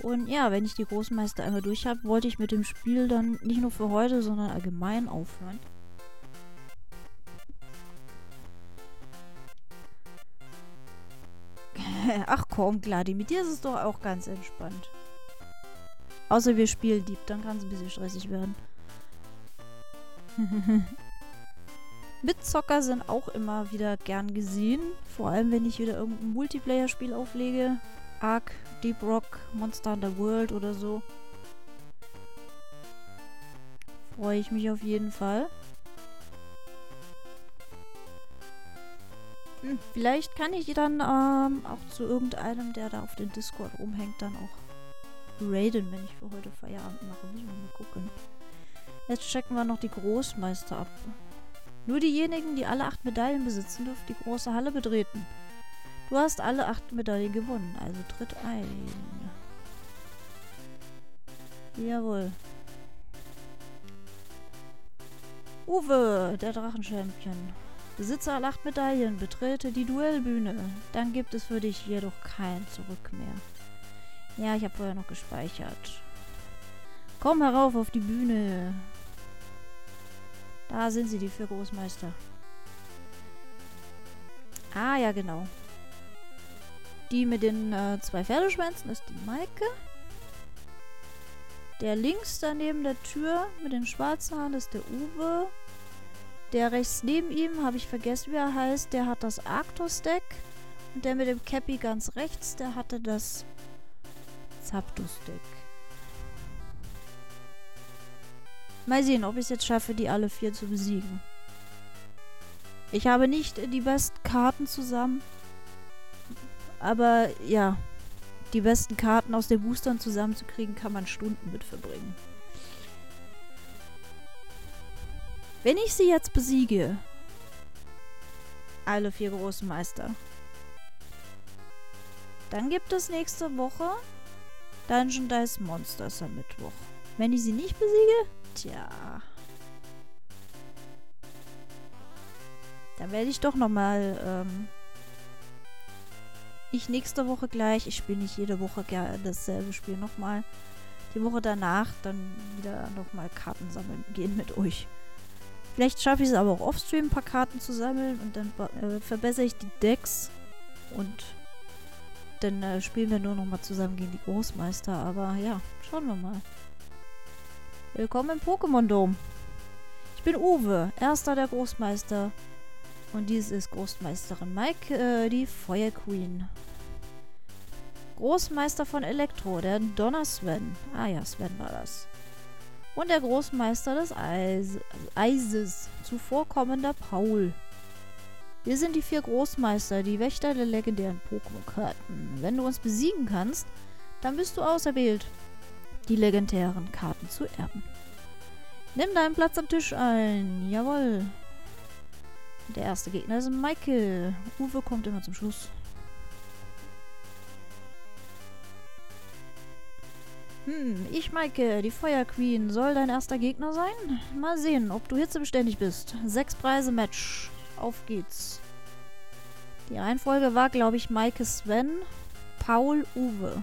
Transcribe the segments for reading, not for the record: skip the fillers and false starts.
Und ja, wenn ich die Großmeister einmal durch habe, wollte ich mit dem Spiel dann nicht nur für heute, sondern allgemein aufhören. Ach komm, Gladi, mit dir ist es doch auch ganz entspannt. Außer wir spielen Dieb, dann kann es ein bisschen stressig werden. Mitzocker sind auch immer wieder gern gesehen. Vor allem, wenn ich wieder irgendein Multiplayer-Spiel auflege. Ark, Deep Rock, Monster Hunter World oder so. Freue ich mich auf jeden Fall. Vielleicht kann ich dann auch zu irgendeinem, der da auf den Discord rumhängt, dann auch raiden, wenn ich für heute Feierabend mache. Müssen wir mal gucken. Jetzt checken wir noch die Großmeister ab. Nur diejenigen, die alle 8 Medaillen besitzen, dürfen die große Halle betreten. Du hast alle 8 Medaillen gewonnen, also tritt ein. Jawohl. Uwe, der Drachenchampion. Besitze alle 8 Medaillen, betrete die Duellbühne. Dann gibt es für dich jedoch kein Zurück mehr. Ja, ich habe vorher noch gespeichert. Komm herauf auf die Bühne. Da sind sie, die 4 Großmeister. Ah, ja, genau. Die mit den 2 Pferdeschwänzen ist die Maike. Der links daneben der Tür mit den schwarzen Haaren ist der Uwe. Der rechts neben ihm, habe ich vergessen, wie er heißt, der hat das Arctos-Deck. Und der mit dem Cappy ganz rechts, der hatte das Zapdos-Deck. Mal sehen, ob ich es jetzt schaffe, die alle 4 zu besiegen. Ich habe nicht die besten Karten zusammen. Aber ja, die besten Karten aus den Boostern zusammenzukriegen, kann man Stunden mit verbringen. Wenn ich sie jetzt besiege, alle 4 großen Meister, dann gibt es nächste Woche Dungeon Dice Monsters am Mittwoch. Wenn ich sie nicht besiege, tja, dann werde ich doch nochmal, ich nächste Woche gleich, ich spiele nicht jede Woche gerne dasselbe Spiel nochmal, die Woche danach dann wieder nochmal Karten sammeln gehen mit euch. Vielleicht schaffe ich es aber auch offstream, ein paar Karten zu sammeln und dann verbessere ich die Decks und dann spielen wir nur nochmal zusammen gegen die Großmeister, aber ja, schauen wir mal. Willkommen im Pokémon-Dom. Ich bin Uwe, erster der Großmeister. Und dies ist Großmeisterin Maike, die Feuerqueen. Großmeister von Elektro, der Donner Sven. Ah ja, Sven war das. Und der Großmeister des Eises, zuvorkommender Paul. Wir sind die 4 Großmeister, die Wächter der legendären Pokémon-Karten. Wenn du uns besiegen kannst, dann bist du auserwählt, die legendären Karten zu erben. Nimm deinen Platz am Tisch ein. Jawohl. Der erste Gegner ist Maike. Uwe kommt immer zum Schluss. Ich, Maike, die Feuerqueen, soll dein erster Gegner sein? Mal sehen, ob du hitzebeständig bist. 6 Preise Match. Auf geht's. Die Reihenfolge war, glaube ich, Maike, Sven, Paul, Uwe.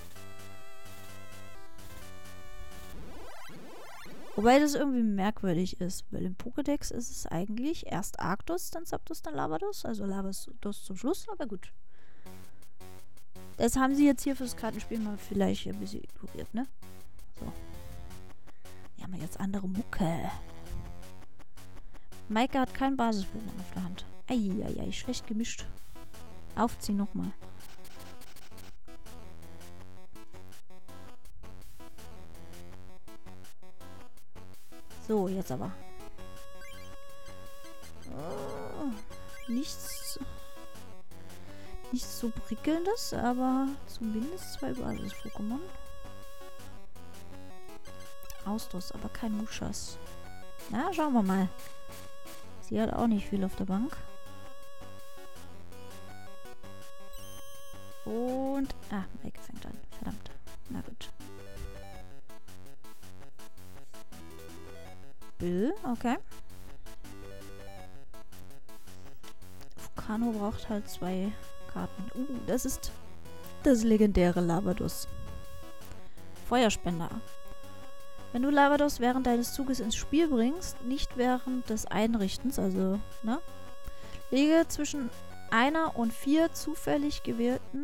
Wobei das irgendwie merkwürdig ist, weil im Pokédex ist es eigentlich erst Arctos, dann Zapdos, dann Lavados. Also Lavados zum Schluss, aber gut. Das haben sie jetzt hier fürs Kartenspiel mal vielleicht ein bisschen ignoriert, ne? So. Wir haben jetzt andere Mucke. Maike hat kein Basis-Pokémon auf der Hand. Eieiei, schlecht gemischt. Aufziehen nochmal. So, jetzt aber. Oh, nichts so prickelndes, aber zumindest 2 Basis-Pokémon. Ausdruss, aber kein Muschas. Na, schauen wir mal. Sie hat auch nicht viel auf der Bank. Und... Ah, Maike fängt an. Verdammt. Na gut. Bill, okay. Vulcano braucht halt 2 Karten. Das ist das legendäre Lavados. Feuerspender. Wenn du Lavados während deines Zuges ins Spiel bringst, nicht während des Einrichtens, also, ne? Lege zwischen 1 und 4 zufällig gewählten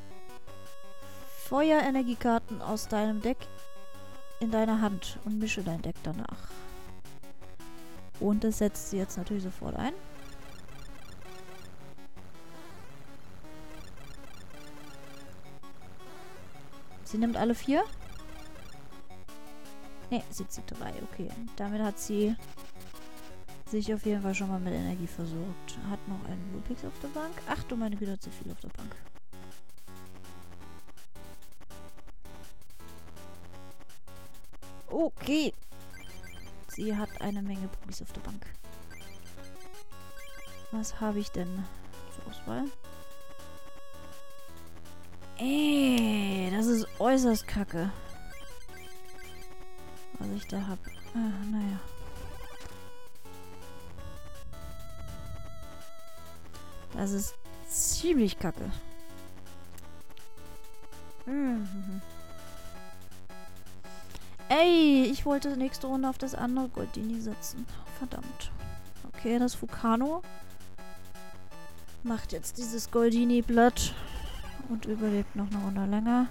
Feuerenergiekarten aus deinem Deck in deine Hand und mische dein Deck danach. Und das setzt sie jetzt natürlich sofort ein. Sie nimmt alle 4. Ne, sie zieht 3. Okay. Damit hat sie sich auf jeden Fall schon mal mit Energie versorgt. Hat noch einen Vulpix auf der Bank. Ach du meine Güte, hat sie viel auf der Bank. Okay. Sie hat eine Menge Pupis auf der Bank. Was habe ich denn zur Auswahl? Das ist äußerst kacke. Was ich da habe. Naja. Das ist ziemlich kacke. Ey, ich wollte nächste Runde auf das andere Goldini setzen. Verdammt. Okay, das Fukano macht jetzt dieses Goldini-Blatt und überlebt noch eine Runde länger.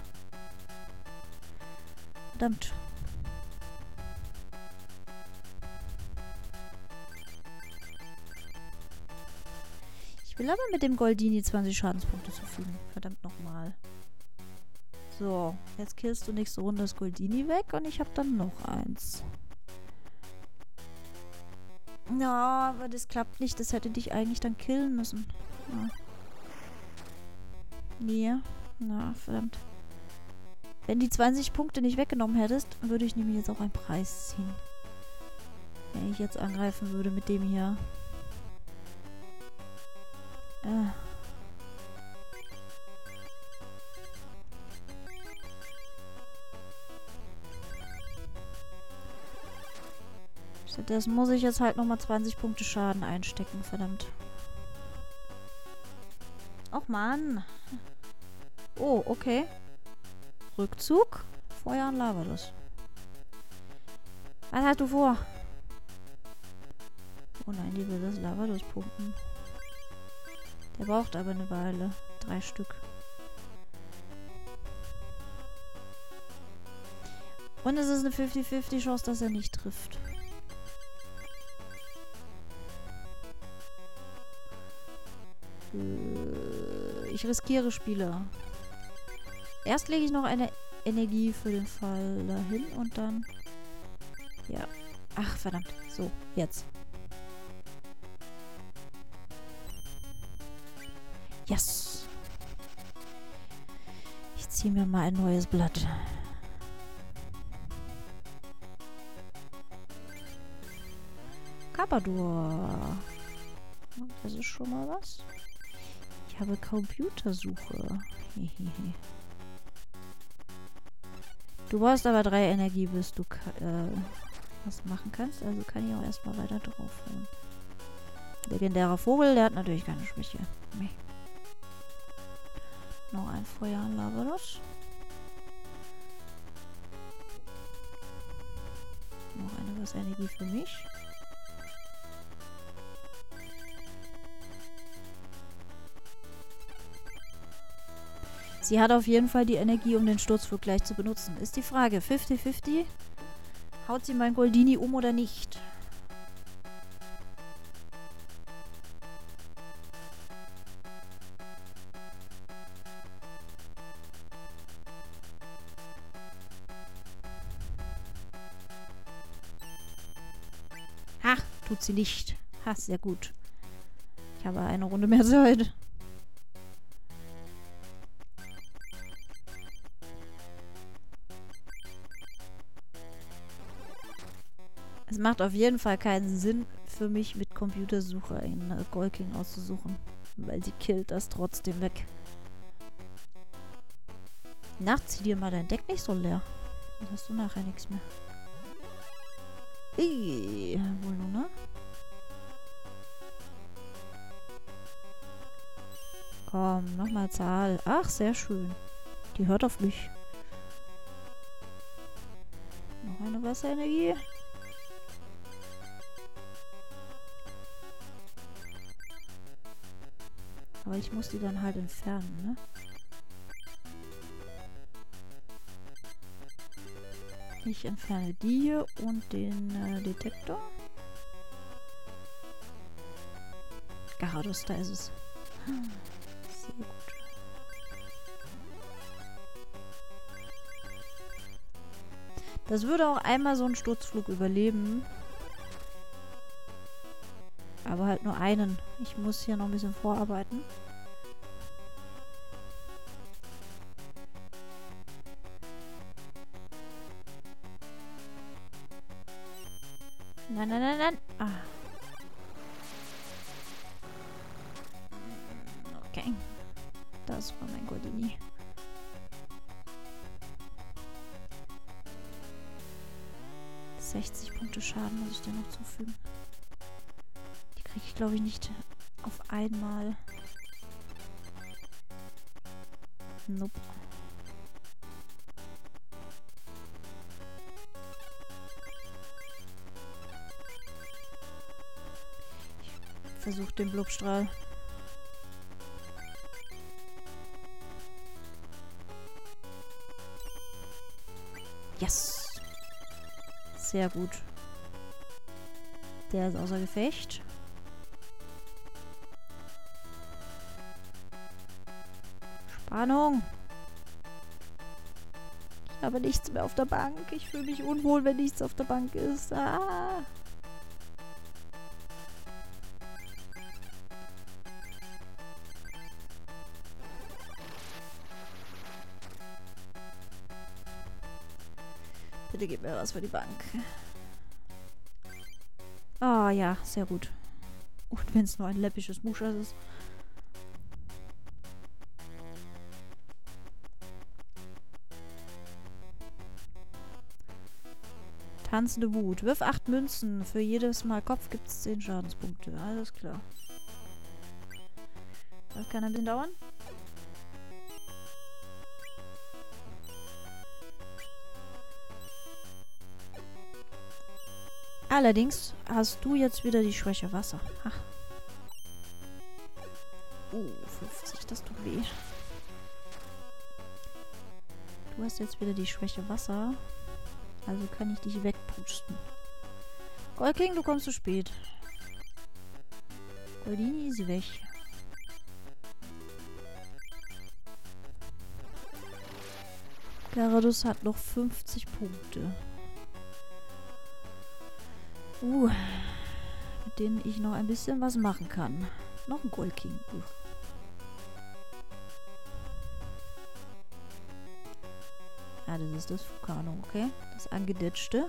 Verdammt. Ich will aber mit dem Goldini 20 Schadenspunkte zufügen. Verdammt nochmal. So, jetzt killst du nächste Runde das Goldini weg und ich habe dann noch eins. Ja, aber das klappt nicht. Das hätte dich eigentlich dann killen müssen. Ja. Nee. Na, verdammt. Wenn die 20 Punkte nicht weggenommen hättest, würde ich nämlich jetzt auch einen Preis ziehen. Wenn ich jetzt angreifen würde mit dem hier. Stattdessen muss ich jetzt halt nochmal 20 Punkte Schaden einstecken, verdammt. Och Mann. Oh, okay. Rückzug. Feuer und Lavados. Was hast du vor? Oh nein, die will das Lavados pumpen. Der braucht aber eine Weile. 3 Stück. Und es ist eine 50-50 Chance, dass er nicht trifft. Ich riskiere Spieler. Erst lege ich noch eine Energie für den Fall dahin und dann... Ja. Ach, verdammt. So, jetzt. Yes. Ich ziehe mir mal ein neues Blatt. Carpador. Das ist schon mal was. Ich habe Computersuche. Du brauchst aber 3 Energie, bis du was machen kannst. Also kann ich auch erstmal weiter draufhauen. Legendärer Vogel, der hat natürlich keine Schwäche. Nee. Noch ein Feuer an Lavados. Noch eine was Energie für mich. Sie hat auf jeden Fall die Energie, um den Sturzflug gleich zu benutzen. Ist die Frage, 50-50? Haut sie mein Goldini um oder nicht? Ha, tut sie nicht. Ha, sehr gut. Ich habe eine Runde mehr Zeit. Es macht auf jeden Fall keinen Sinn für mich, mit Computersuche einen Golking auszusuchen. Weil sie killt das trotzdem weg. Zieh dir mal dein Deck nicht so leer. Dann hast du nachher nichts mehr. Wohl nur, ne? Komm, nochmal Zahl. Ach, sehr schön. Die hört auf mich. Keine Wasserenergie. Aber ich muss die dann halt entfernen, ne? Ich entferne die hier und den Detektor. Gyarados, da ist es. Sehr gut. Das würde auch einmal so einen Sturzflug überleben. Aber halt nur einen. Ich muss hier noch ein bisschen vorarbeiten. Nein, nein, nein, nein. Ah. Okay. Das war mein Goldini. ...60 Punkte Schaden muss ich dir noch zufügen. Die kriege ich, glaube ich, nicht auf einmal. Nope. Ich versuche den Blubstrahl. Yes! Sehr gut. Der ist außer Gefecht. Spannung! Ich habe nichts mehr auf der Bank. Ich fühle mich unwohl, wenn nichts auf der Bank ist. Ah! Bitte gib mir was für die Bank. Ah ja, sehr gut. Und wenn es nur ein läppisches Muschas ist. Tanzende Wut. Wirf 8 Münzen. Für jedes Mal Kopf gibt es 10 Schadenspunkte. Alles klar. Das kann ein bisschen dauern. Allerdings hast du jetzt wieder die Schwäche Wasser. Ach. 50, das tut weh. Du hast jetzt wieder die Schwäche Wasser. Also kann ich dich wegpusten. Goldking, du kommst zu spät. Goldini ist weg. Gyarados hat noch 50 Punkte. Mit denen ich noch ein bisschen was machen kann. Noch ein Goldking. Ja, das ist das Vulcano, okay? Das angeditschte.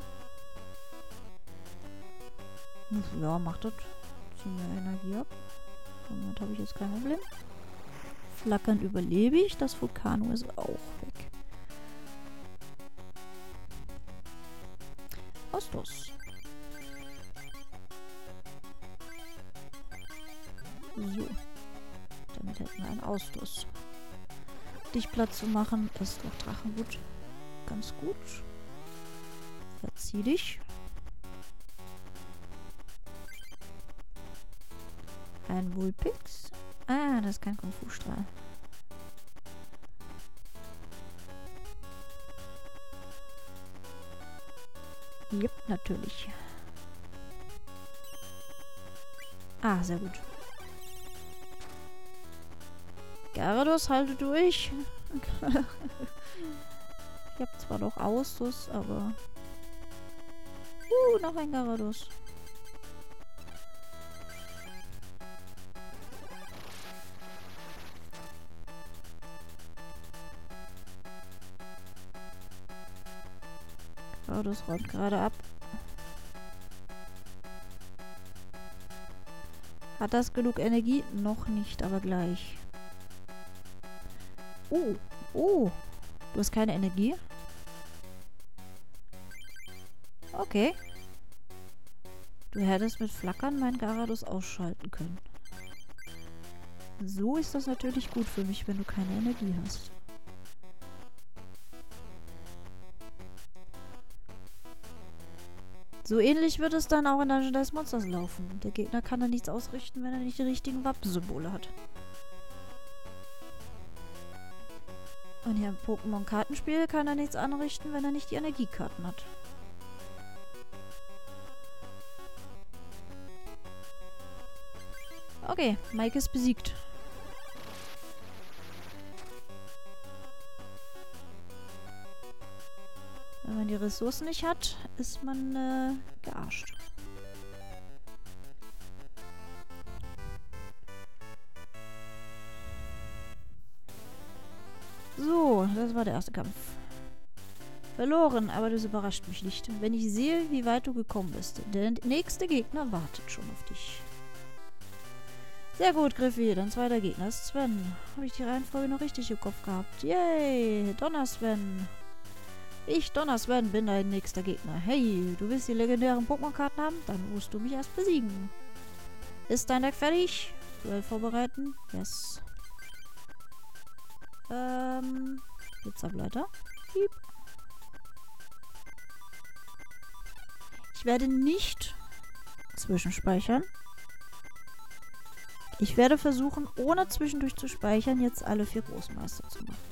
Ja, macht das. Ziehen wir Energie ab. Damit habe ich jetzt kein Problem. Flackern überlebe ich. Das Vulcano ist auch weg. Ostos. So. Damit hätten wir einen Ausstoß. Dich Platz zu machen, ist doch Drachenwut ganz gut. Verzieh dich. Ein Vulpix. Ah, das ist kein Kung-Fu-Strahl. Jupp, natürlich. Ah, sehr gut. Gyarados, halte durch. Ich habe zwar noch Austus, aber... noch ein Gyarados. Gyarados räumt gerade ab. Hat das genug Energie? Noch nicht, aber gleich. Du hast keine Energie? Okay. Du hättest mit Flackern mein Gyarados ausschalten können. So ist das natürlich gut für mich, wenn du keine Energie hast. So ähnlich wird es dann auch in Dungeon des Monsters laufen. Der Gegner kann da nichts ausrichten, wenn er nicht die richtigen Wappensymbole hat. Und hier im Pokémon-Kartenspiel kann er nichts anrichten, wenn er nicht die Energiekarten hat. Okay, Mike ist besiegt. Wenn man die Ressourcen nicht hat, ist man gearscht. So, das war der erste Kampf. Verloren, aber das überrascht mich nicht. Wenn ich sehe, wie weit du gekommen bist. Der nächste Gegner wartet schon auf dich. Sehr gut, Griffi. Dein zweiter Gegner ist Sven. Habe ich die Reihenfolge noch richtig im Kopf gehabt. Yay! Donner Sven. Ich, Donner Sven, bin dein nächster Gegner. Hey, du willst die legendären Pokémon-Karten haben? Dann musst du mich erst besiegen. Ist dein Deck fertig? Duell vorbereiten? Yes. Blitzableiter. Piep. Ich werde nicht zwischenspeichern. Ich werde versuchen, ohne zwischendurch zu speichern, jetzt alle 4 Großmeister zu machen.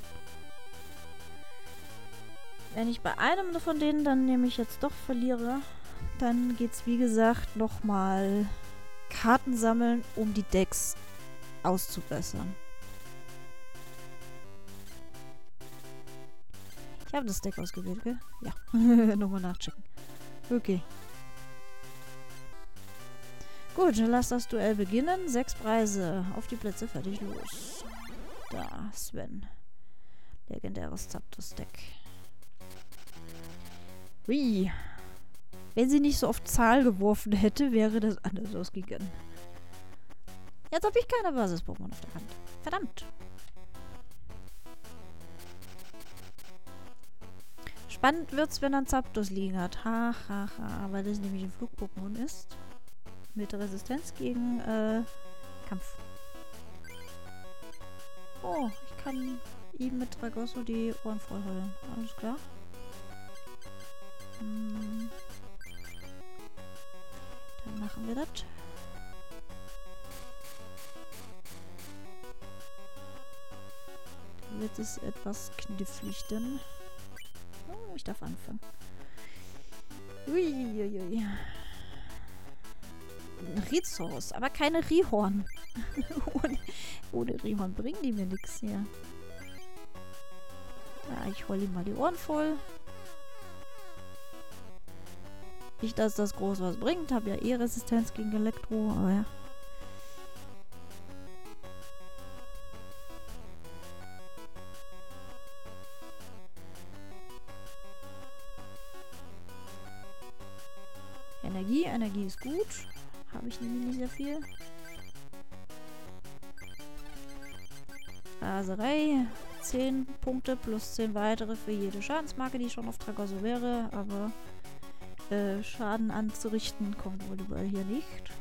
Wenn ich bei einem von denen dann nämlich jetzt doch verliere, dann geht es wie gesagt nochmal Karten sammeln, um die Decks auszubessern. Ich habe das Deck ausgewählt, gell? Ja. Nochmal nachchecken. Okay. Gut, dann lass das Duell beginnen. 6 Preise. Auf die Plätze, fertig, los. Da, Sven. Legendäres Zapdos-Deck. Ui. Wenn sie nicht so auf Zahl geworfen hätte, wäre das anders ausgegangen. Jetzt habe ich keine Basis-Pokémon auf der Hand. Verdammt. Spannend wird's, wenn er ein Zapdos liegen hat. Ha, ha, ha. Weil das nämlich ein Flug-Pokémon ist. Mit Resistenz gegen Kampf. Oh, ich kann ihm mit Tragosso die Ohren voll heulen. Alles klar. Dann machen wir das. Dann wird es etwas knifflig, denn... Oh, ich darf anfangen. Uiuiui. Rizos, aber keine Rihorn. ohne Rihorn bringen die mir nichts hier. Ja, ich hole ihm mal die Ohren voll. Nicht, dass das groß was bringt. Habe ja eh Resistenz gegen Elektro, aber ja. Energie ist gut. Habe ich nämlich nicht sehr viel. Raserei. 10 Punkte plus 10 weitere für jede Schadensmarke, die schon auf Tragosso wäre, aber Schaden anzurichten kommt wohl überall hier nicht.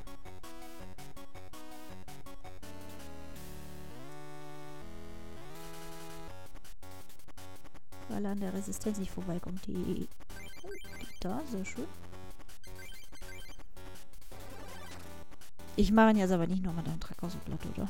Weil er an der Resistenz nicht vorbeikommt. Die da, sehr schön. Ich mache ihn jetzt aber nicht nochmal deinen Tragosso-Blatt, oder?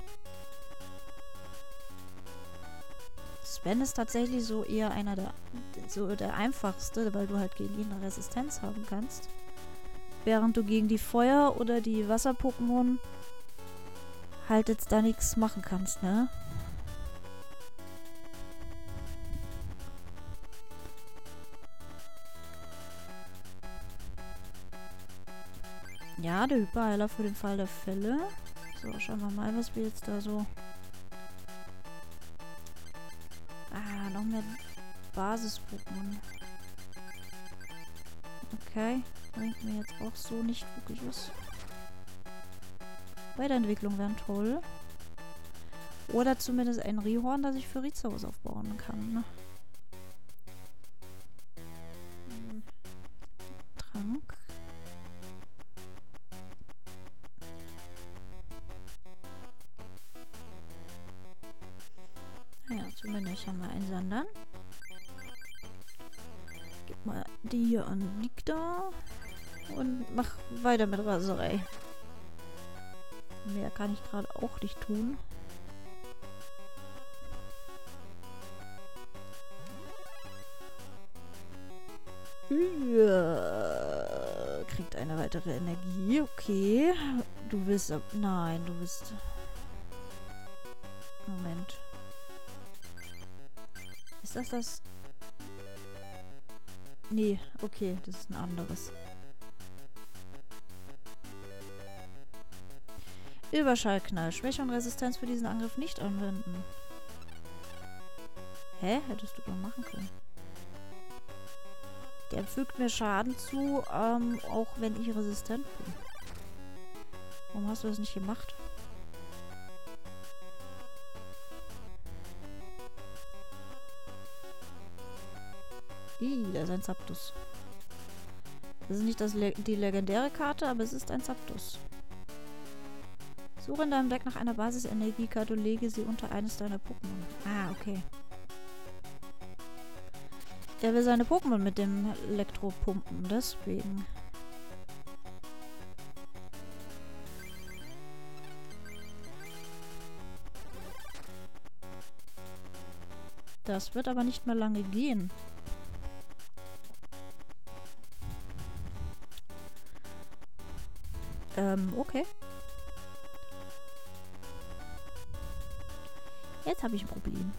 Sven ist tatsächlich so eher einer der einfachste, weil du halt gegen ihn eine Resistenz haben kannst. Während du gegen die Feuer- oder die Wasser-Pokémon halt jetzt da nichts machen kannst, ne? Ja, der Hyperheiler für den Fall der Fälle. So, schauen wir mal, was wir jetzt da so... Ah, noch mehr Basis-Pokémon. Okay, bringt mir jetzt auch so nicht wirklich was. Weiterentwicklung wären toll. Oder zumindest ein Rihorn, das ich für Rizos aufbauen kann, ne? Trank. Ja, zumindest haben wir einen Sandern. Gib mal die hier an Nikta. und mach weiter mit Raserei. Mehr kann ich gerade auch nicht tun. Ja, kriegt eine weitere Energie. Okay. Du willst... Nein, du willst... Moment. Ist das das? Nee, okay. Das ist ein anderes. Überschallknall. Schwäche und Resistenz für diesen Angriff nicht anwenden. Hä? Hättest du doch machen können. Der fügt mir Schaden zu, auch wenn ich resistent bin. Warum hast du das nicht gemacht? Da ist ein Zapdos. Das ist nicht die legendäre Karte, aber es ist ein Zapdos. Suche in deinem Deck nach einer Basis-Energiekarte und lege sie unter eines deiner Pokémon. Ah, okay. Er will seine Pokémon mit dem Elektro pumpen, deswegen. Das wird aber nicht mehr lange gehen. Okay. Jetzt habe ich ein Problem.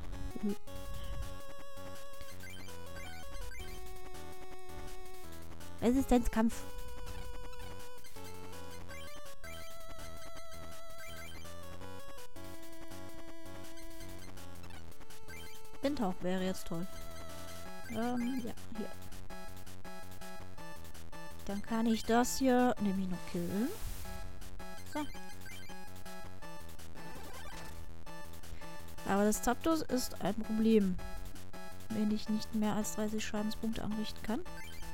Resistenzkampf. Windhauch wäre jetzt toll. Ja, hier. Dann kann ich das hier nämlich noch killen. So. Aber das Zapdos ist ein Problem. Wenn ich nicht mehr als 30 Schadenspunkte anrichten kann.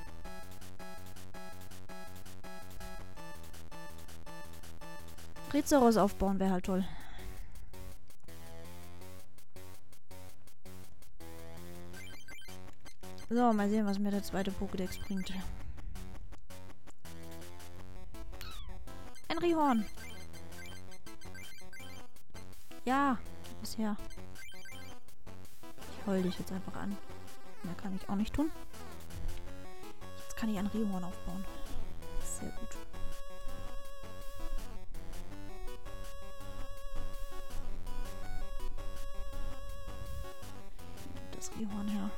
Triceratops aufbauen wäre halt toll. So, mal sehen, was mir der zweite Pokédex bringt. Ein Rihorn. Ja, bisher. Ich heul dich jetzt einfach an. Mehr kann ich auch nicht tun. Jetzt kann ich ein Rihorn aufbauen. Sehr gut. Das Rihorn her.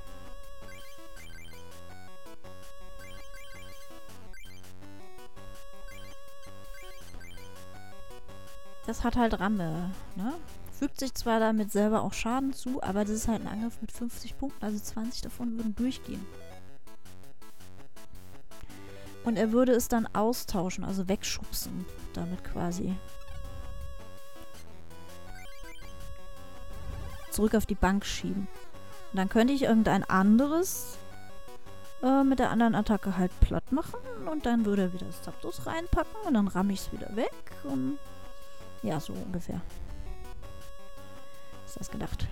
Das hat halt Ramme, ne? Fügt sich zwar damit selber auch Schaden zu, aber das ist halt ein Angriff mit 50 Punkten, also 20 davon würden durchgehen. Und er würde es dann austauschen, also wegschubsen, damit quasi. Zurück auf die Bank schieben. Und dann könnte ich irgendein anderes mit der anderen Attacke halt platt machen und dann würde er wieder das Zapdos reinpacken und dann ramme ich es wieder weg und ja, so ungefähr. Ist das gedacht?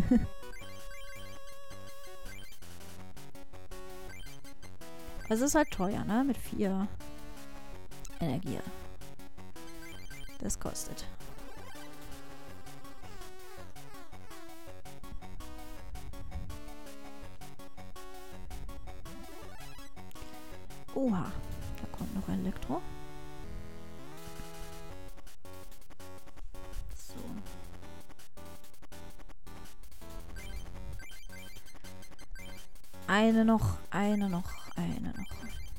Es ist halt teuer, ne? Mit 4 Energie. Das kostet. Oha. Da kommt noch ein Elektro. So. Eine noch, eine noch, eine noch.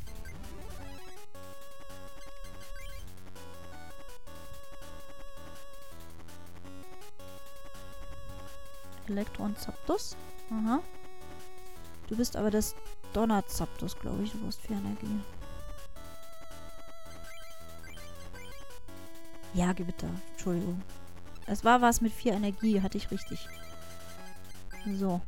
Elektron Zapdos. Aha. Du bist aber das Donner Zapdos, glaube ich. Du brauchst 4 Energie. Ja, Gewitter. Entschuldigung. Es war was mit 4 Energie. Hatte ich richtig. So.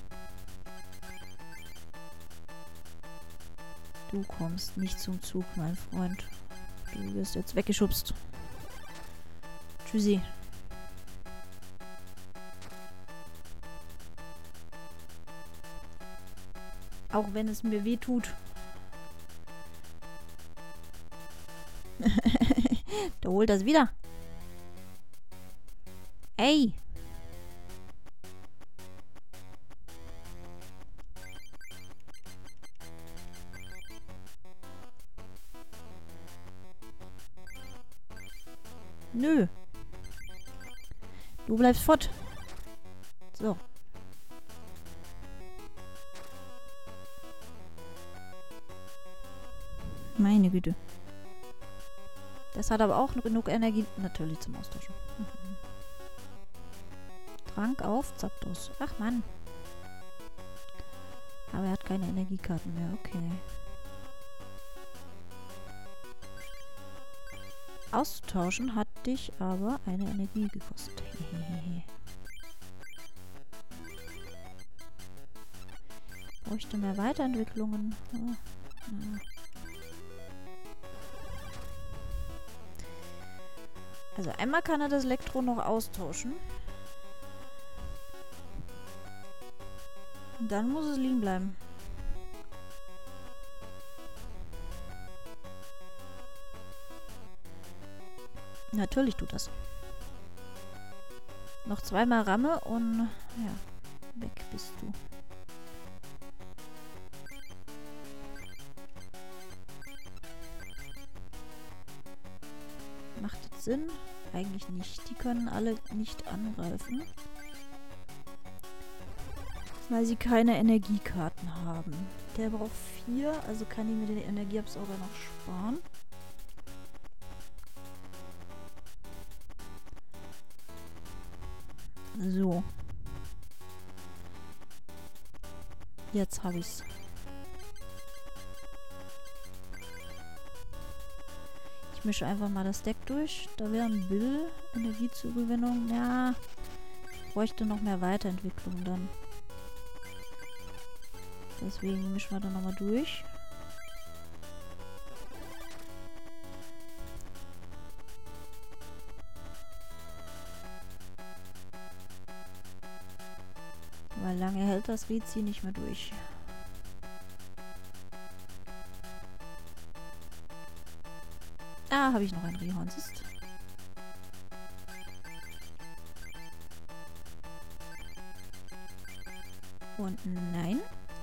Du kommst nicht zum Zug, mein Freund. Du wirst jetzt weggeschubst. Tschüssi. Auch wenn es mir weh tut. Der holt das wieder. Ey. Nö. Du bleibst fort. So. Meine Güte. Das hat aber auch genug Energie. Natürlich zum Austauschen. Trank auf Zapdos. Ach Mann. Aber er hat keine Energiekarten mehr. Okay. Auszutauschen hat dich aber eine Energie gekostet. Bräuchte mehr Weiterentwicklungen. Oh, ja. Also einmal kann er das Elektro noch austauschen. Und dann muss es liegen bleiben. Natürlich tut das. Noch zweimal Ramme und ja, weg bist du. Macht das Sinn? Eigentlich nicht. Die können alle nicht angreifen. Weil sie keine Energiekarten haben. Der braucht 4, also kann ich mir den Energieabsauger noch sparen. So. Jetzt habe ich's. Ich mische einfach mal das Deck durch. Da wäre ein Bill. Energiezugewinnung. Ja. Ich bräuchte noch mehr Weiterentwicklung dann. Deswegen mischen wir da nochmal durch. Weil lange hält das Rizi nicht mehr durch. Ah, habe ich noch ein Rihorn, siehst. Und nein.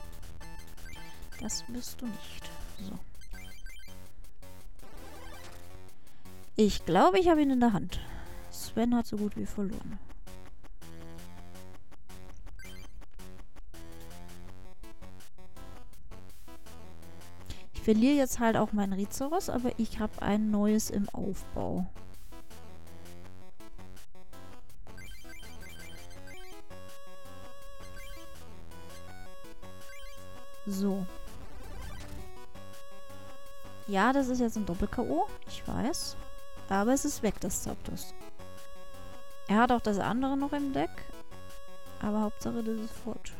Das wirst du nicht. So. Ich glaube, ich habe ihn in der Hand. Sven hat so gut wie verloren. Ich verliere jetzt halt auch meinen Rizeros, aber ich habe ein neues im Aufbau. So. Ja, das ist jetzt ein Doppel-K.O. Ich weiß. Aber es ist weg, das Zapdos. Er hat auch das andere noch im Deck. Aber Hauptsache, das ist fort.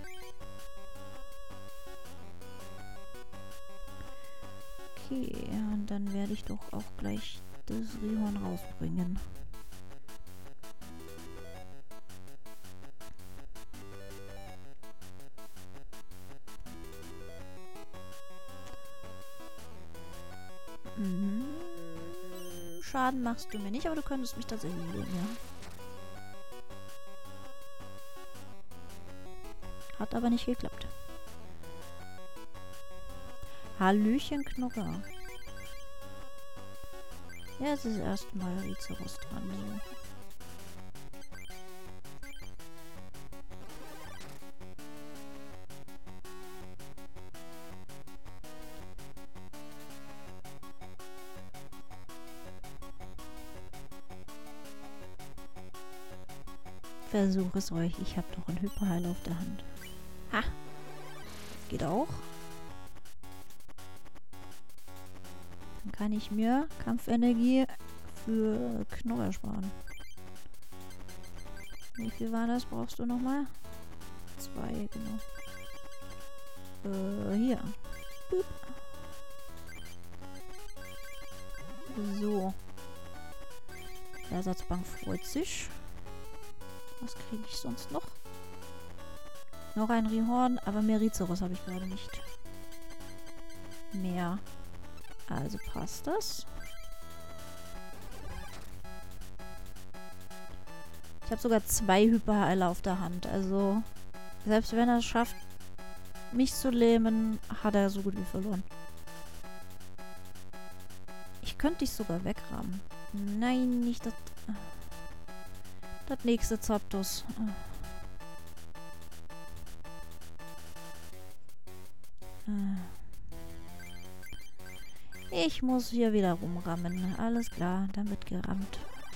Okay, und dann werde ich doch auch gleich das Rihorn rausbringen. Schaden machst du mir nicht, aber du könntest mich tatsächlich sehen, ja. Hat aber nicht geklappt. Hallöchen, Knorrer. Ja, es ist erstmal Rizeros dran. So. Versuch es euch. Ich habe noch einen Hyperheil auf der Hand. Ha! Geht auch. Dann kann ich mir Kampfenergie für Knorrer sparen. Wie viel war das? Brauchst du nochmal? 2, genau. Hier. Boop. So. Die Ersatzbank freut sich. Was kriege ich sonst noch? Noch ein Rihorn, aber mehr Rizeros habe ich gerade nicht. Mehr. Also passt das. Ich habe sogar 2 Hyperheiler auf der Hand. Also, selbst wenn er es schafft, mich zu lähmen, hat er so gut wie verloren. Ich könnte dich sogar wegrammen. Nein, nicht das... Das nächste Zapdos. Ich muss hier wieder rumrammen. Alles klar, dann wird gerammt.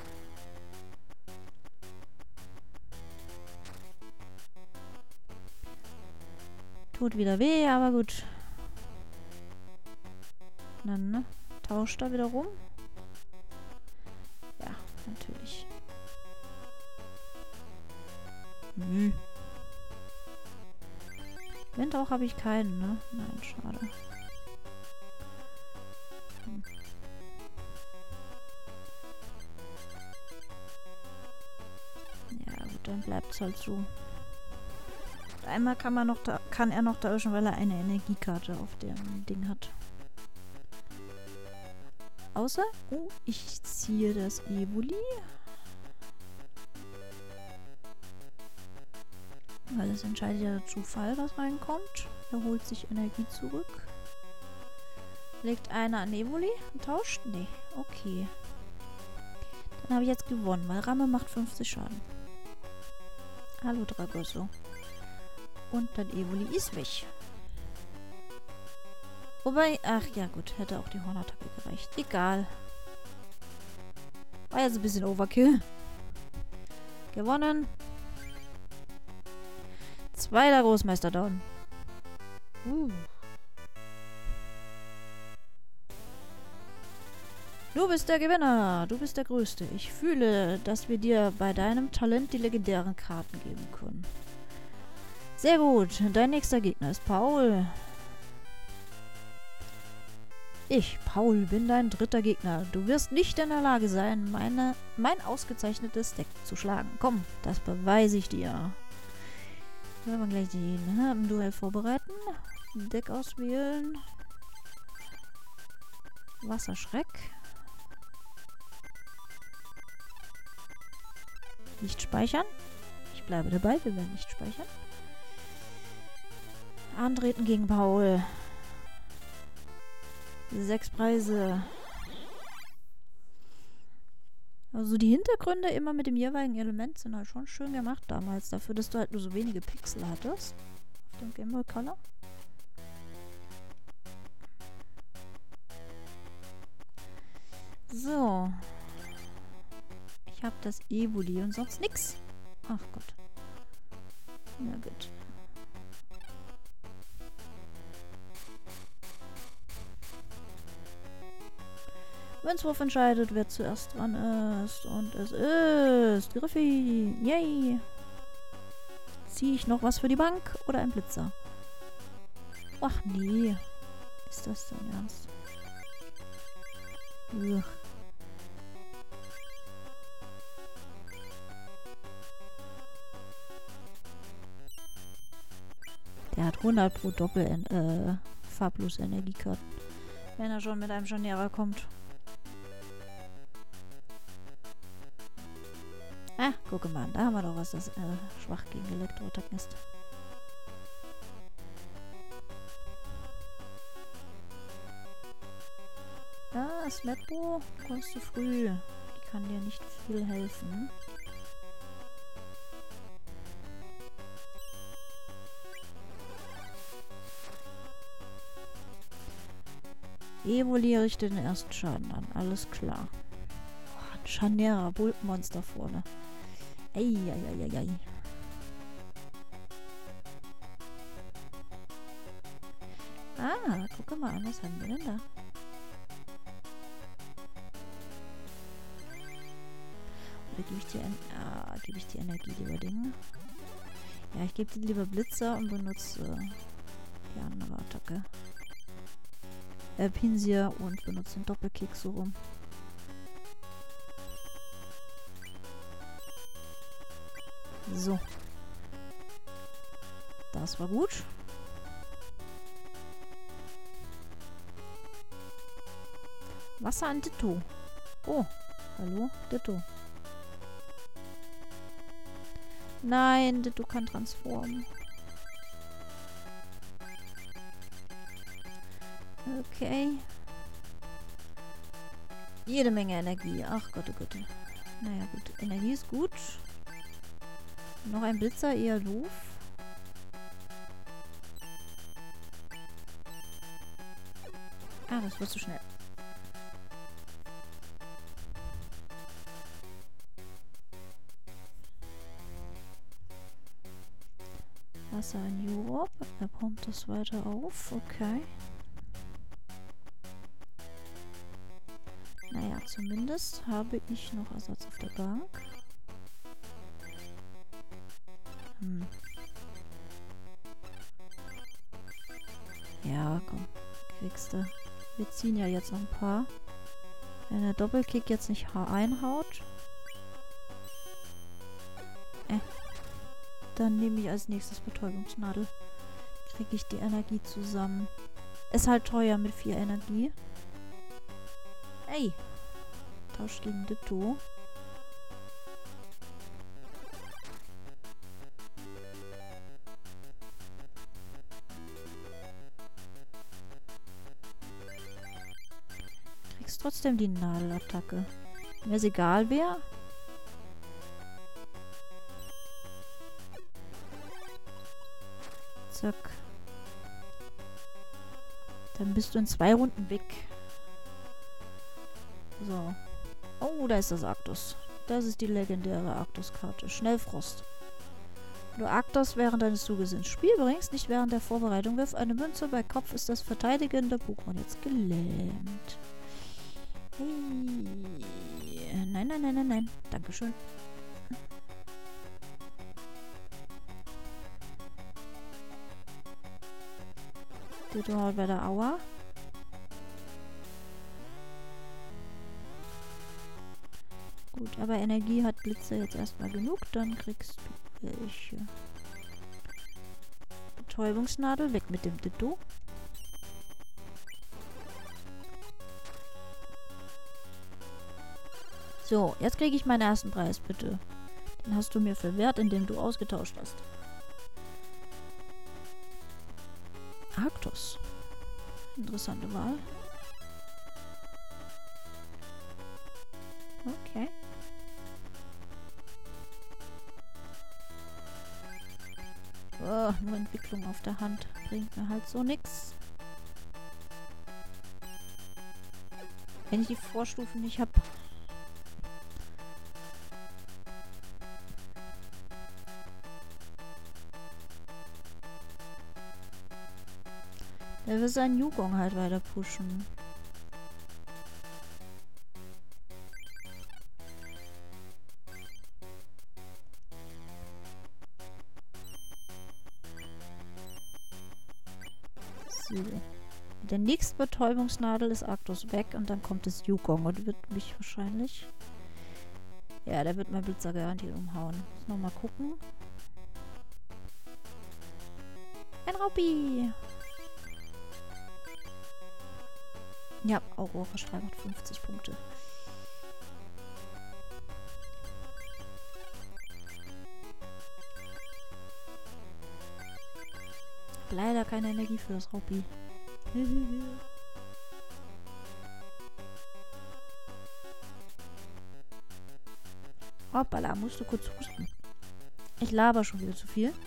Tut wieder weh, aber gut. Dann, ne? Tauscht da wieder rum. Ja, natürlich. Windhauch habe ich keinen, ne? Nein, schade. Ja, gut, dann bleibt es halt so. Einmal kann er noch tauschen, weil er eine Energiekarte auf dem Ding hat. Außer, oh, ich ziehe das Evoli. Weil es entscheidet ja der Zufall, was reinkommt. Er holt sich Energie zurück. Legt einer an Evoli und tauscht? Nee, okay. Dann habe ich jetzt gewonnen, weil Ramme macht 50 Schaden. Hallo Dragoso. Und dann Evoli ist weg. Wobei, ach ja gut, hätte auch die Hornattacke gereicht. Egal. War jetzt ein bisschen Overkill. Gewonnen. 2. Großmeister down. Du bist der Gewinner. Du bist der Größte. Ich fühle, dass wir dir bei deinem Talent die legendären Karten geben können. Sehr gut. Dein nächster Gegner ist Paul. Ich, Paul, bin dein 3. Gegner. Du wirst nicht in der Lage sein, mein ausgezeichnetes Deck zu schlagen. Komm, das beweise ich dir. Werden wir gleich den Duell vorbereiten. Deck auswählen. Wasserschreck. Nicht speichern. Ich bleibe dabei, wir werden nicht speichern. Antreten gegen Paul. 6 Preise. Also die Hintergründe immer mit dem jeweiligen Element sind halt schon schön gemacht damals. Dafür, dass du halt nur so wenige Pixel hattest. Auf dem Game Boy Color. So. Ich habe das Evoli und sonst nix. Ach Gott. Na gut. Münzwurf entscheidet, wer zuerst dran ist. Und es ist Griffi. Yay. Ziehe ich noch was für die Bank oder ein Blitzer? Ach nee. Ist das denn ernst? Ugh. Der hat 100 pro Doppel farblos Energiekarten. Wenn er schon mit einem Scharnierer kommt. Ah, gucke mal, da haben wir doch was, das schwach gegen Elektroattacken ist. Ja, Smetbo, kommst du früh. Die kann dir nicht viel helfen. Evoli richtet den ersten Schaden an. Alles klar. Oh, ein Scharnierer Bullenmonster vorne. Eieieiei. Ah, guck mal an, was haben wir denn da? Oder gebe ich die Energie lieber Dinge? Ja, ich gebe die lieber Blitzer und benutze die andere Attacke. Pinsir und benutze den Doppelkick so rum. So. Das war gut. Wasser an Ditto. Oh, hallo, Ditto. Nein, du kann transformen. Okay. Jede Menge Energie. Ach Gott, oh Gott. Naja, gut. Energie ist gut. Noch ein Blitzer, eher doof. Ah, das wird zu schnell. Wasser in Europe. Er pumpt das weiter auf. Okay. Naja, zumindest habe ich noch Ersatz auf der Bank. Ja, komm. Kriegst du. Wir ziehen ja jetzt noch ein paar. Wenn der Doppelkick jetzt nicht einhaut. Dann nehme ich als nächstes Betäubungsnadel. Kriege ich die Energie zusammen. Ist halt teuer mit 4 Energie. Ey. Tausch gegen Ditto. Kriegst trotzdem die Nadelattacke. Mir ist egal wer. Zack. Dann bist du in 2 Runden weg. So. Oh, da ist das Arctos. Das ist die legendäre Arctos-Karte. Schnellfrost. Wenn du Arctos während deines Zuges ins Spiel bringst, nicht während der Vorbereitung, wirf eine Münze. Bei Kopf ist das verteidigende Pokémon jetzt gelähmt. Hey. Nein, nein, nein, nein, nein. Dankeschön. Du haut bei der Aua. Gut, aber Energie hat Blitze jetzt erstmal genug. Dann kriegst du welche. Betäubungsnadel, weg mit dem Ditto. So, jetzt kriege ich meinen ersten Preis, bitte. Den hast du mir verwehrt, indem du ausgetauscht hast. Arctos. Interessante Wahl. Okay. Oh, nur Entwicklung auf der Hand. Bringt mir halt so nix. Wenn ich die Vorstufen nicht habe. Der will seinen Yugong halt weiter pushen. So. Der nächste Betäubungsnadel ist Arctos weg und dann kommt das Yugong und wird mich wahrscheinlich... Ja, der wird mein Blitzer garantiert umhauen. Muss noch mal gucken. Ein Raupi! Ja, Aurora-Strahl macht 50 Punkte. Leider keine Energie für das Raupi. Hoppala, musst du kurz husten. Ich laber schon wieder zu viel.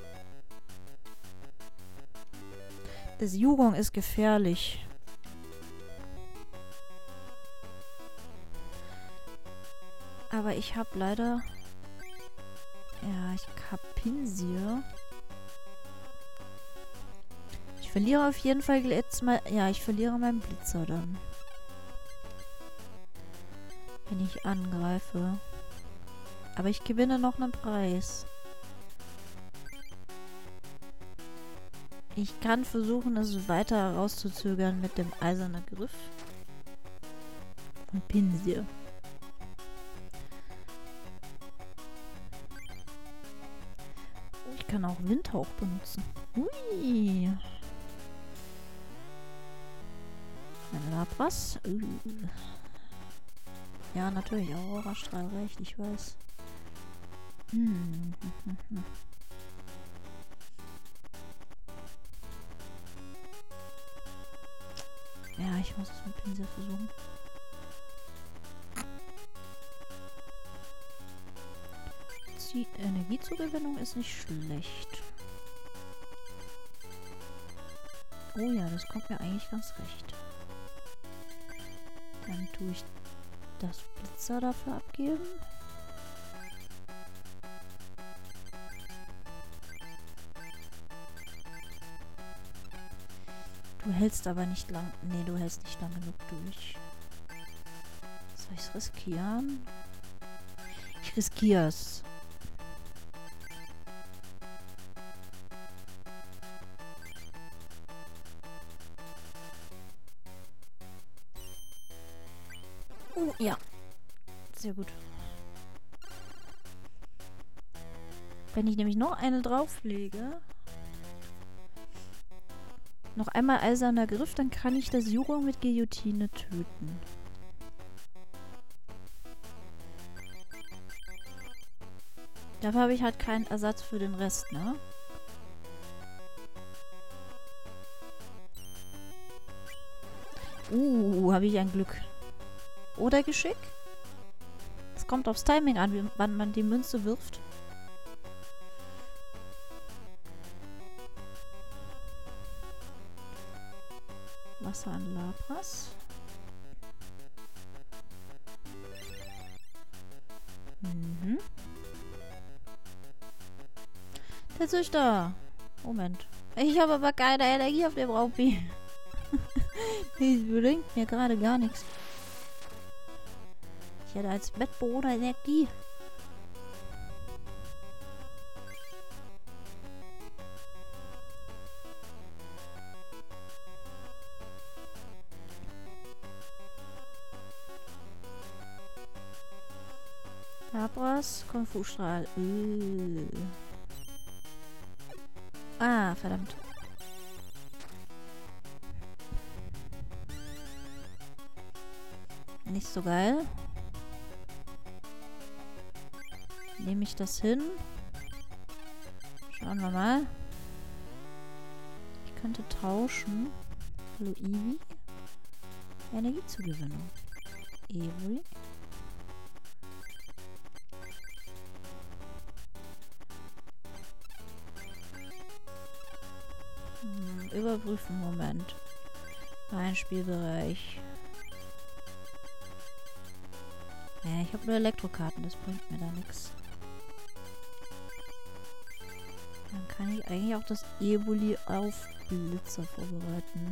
Das Yugong ist gefährlich. Aber ich habe leider... Ja, ich habe Pinsir. Ich verliere auf jeden Fall jetzt mal... Ja, ich verliere meinen Blitzer dann. Wenn ich angreife. Aber ich gewinne noch einen Preis. Ich kann versuchen, es weiter herauszuzögern mit dem eisernen Griff. Und Pinsir. Ich kann auch Windhauch benutzen. Ui. Eine Lapras. Ja, natürlich. Aurora-Strahl reicht, ich weiß. Hm. Ja, ich muss es mit Pinsel versuchen. Die Energiezugewinnung ist nicht schlecht. Oh ja, das kommt mir eigentlich ganz recht. Dann tue ich das Blitzer dafür abgeben. Du hältst aber nicht lang... Nee, du hältst nicht lang genug durch. Soll ich es riskieren? Ich riskiere es. Ja. Sehr gut. Wenn ich nämlich noch eine drauflege... Noch einmal eiserner Griff, dann kann ich das Jurong mit Guillotine töten. Dafür habe ich halt keinen Ersatz für den Rest, ne? Habe ich ein Glück. Oder Geschick? Es kommt aufs Timing an, wann man die Münze wirft. Wasser an Lapras. Mhm. Der Züchter. Moment. Ich habe aber keine Energie auf dem Raupi. Das bringt mir gerade gar nichts. Ich hätte als Bettbewohner Energie. Lapras, Kung-Fu-Strahl. Ah, verdammt. Nicht so geil. Nehme ich das hin? Schauen wir mal. Ich könnte tauschen. Hallo Eevee. Energiezugewinnung. Eevee. Überprüfen, Moment. Mein Spielbereich. Ja, ich habe nur Elektrokarten, das bringt mir da nichts. Dann kann ich eigentlich auch das Evoli auf Blitzer vorbereiten.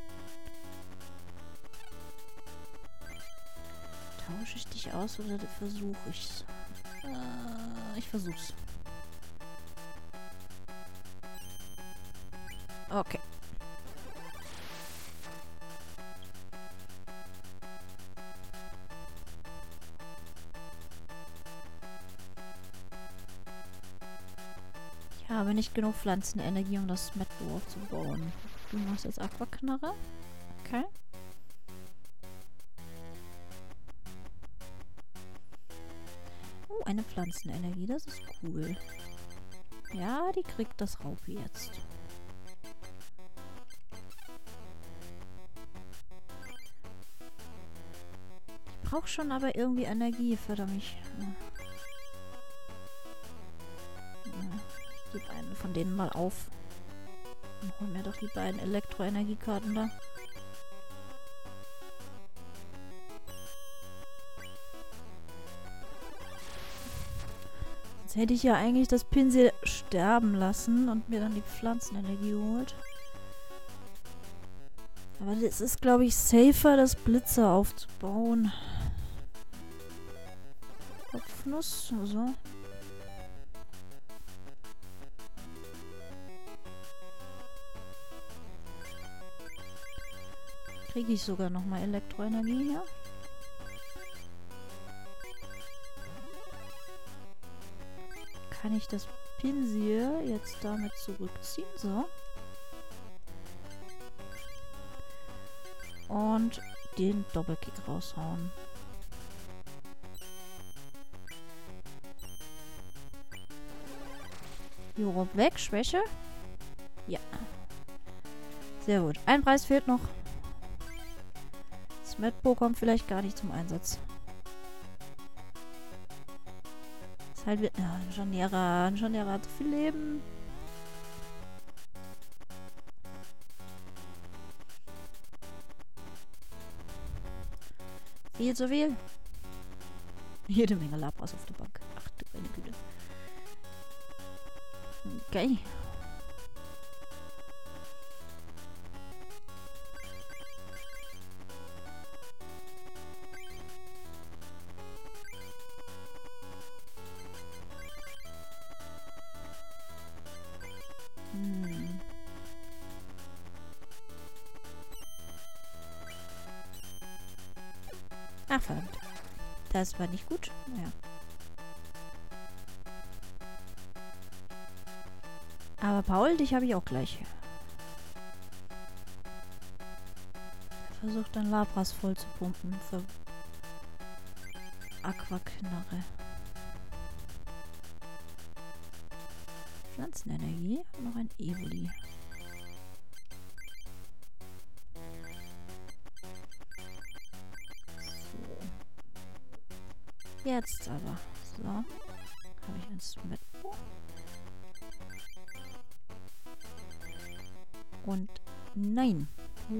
Tausche ich dich aus oder versuche ich's? Ich versuch's. Okay. Ich habe nicht genug Pflanzenenergie, um das Metbo aufzubauen. Du machst jetzt Aquaknarre. Okay. Oh, eine Pflanzenenergie. Das ist cool. Ja, die kriegt das Raupi jetzt. Ich brauche schon aber irgendwie Energie, verdammt. Ich gebe einen von denen mal auf. Und hol mir doch die beiden Elektroenergiekarten da. Jetzt hätte ich ja eigentlich das Pinsel sterben lassen und mir dann die Pflanzenenergie geholt. Aber es ist, glaube ich, safer, das Blitzer aufzubauen. Kopfnuss, so. Kriege ich sogar nochmal Elektroenergie hier. Kann ich das Pinsel jetzt damit zurückziehen? So. Und den Doppelkick raushauen. Europe weg. Schwäche. Ja. Sehr gut. Ein Preis fehlt noch. Smetbo kommt vielleicht gar nicht zum Einsatz. Ist halt wieder... Ja, ein Janera hat so viel Leben. Viel zu viel. Jede Menge Labras auf der Bank. Ach du meine Güte. Okay. Ach, verdammt. Das war nicht gut. Naja. Aber Paul, dich habe ich auch gleich. Versucht dann Labras voll zu pumpen für Aquaknarre. Pflanzenenergie und noch ein Evoli. Jetzt aber. So. Habe ich ein Smetbo. Und nein.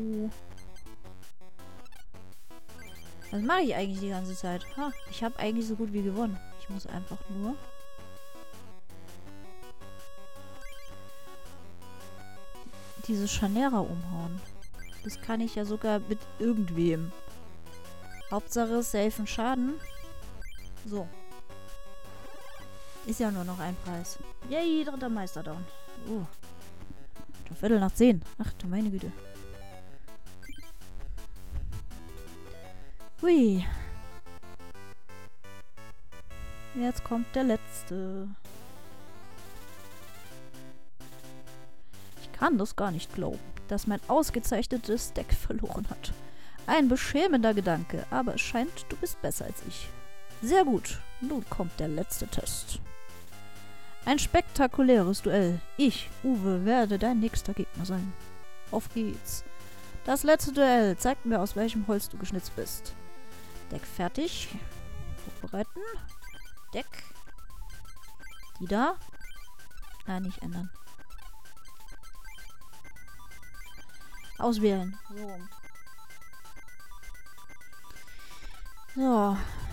Was mache ich eigentlich die ganze Zeit? Ha, ich habe eigentlich so gut wie gewonnen. Ich muss einfach nur... diese Chanera umhauen. Das kann ich ja sogar mit irgendwem. Hauptsache safen Schaden. So. Ist ja nur noch ein Preis. Yay, dritter Meister down. Viertel nach 10. Ach du meine Güte. Hui. Jetzt kommt der letzte. Ich kann das gar nicht glauben, dass mein ausgezeichnetes Deck verloren hat. Ein beschämender Gedanke, aber es scheint, du bist besser als ich. Sehr gut. Nun kommt der letzte Test. Ein spektakuläres Duell. Ich, Uwe, werde dein nächster Gegner sein. Auf geht's. Das letzte Duell zeigt mir, aus welchem Holz du geschnitzt bist. Deck fertig. Vorbereiten. Deck. Die da. Ah, nicht ändern. Auswählen. So.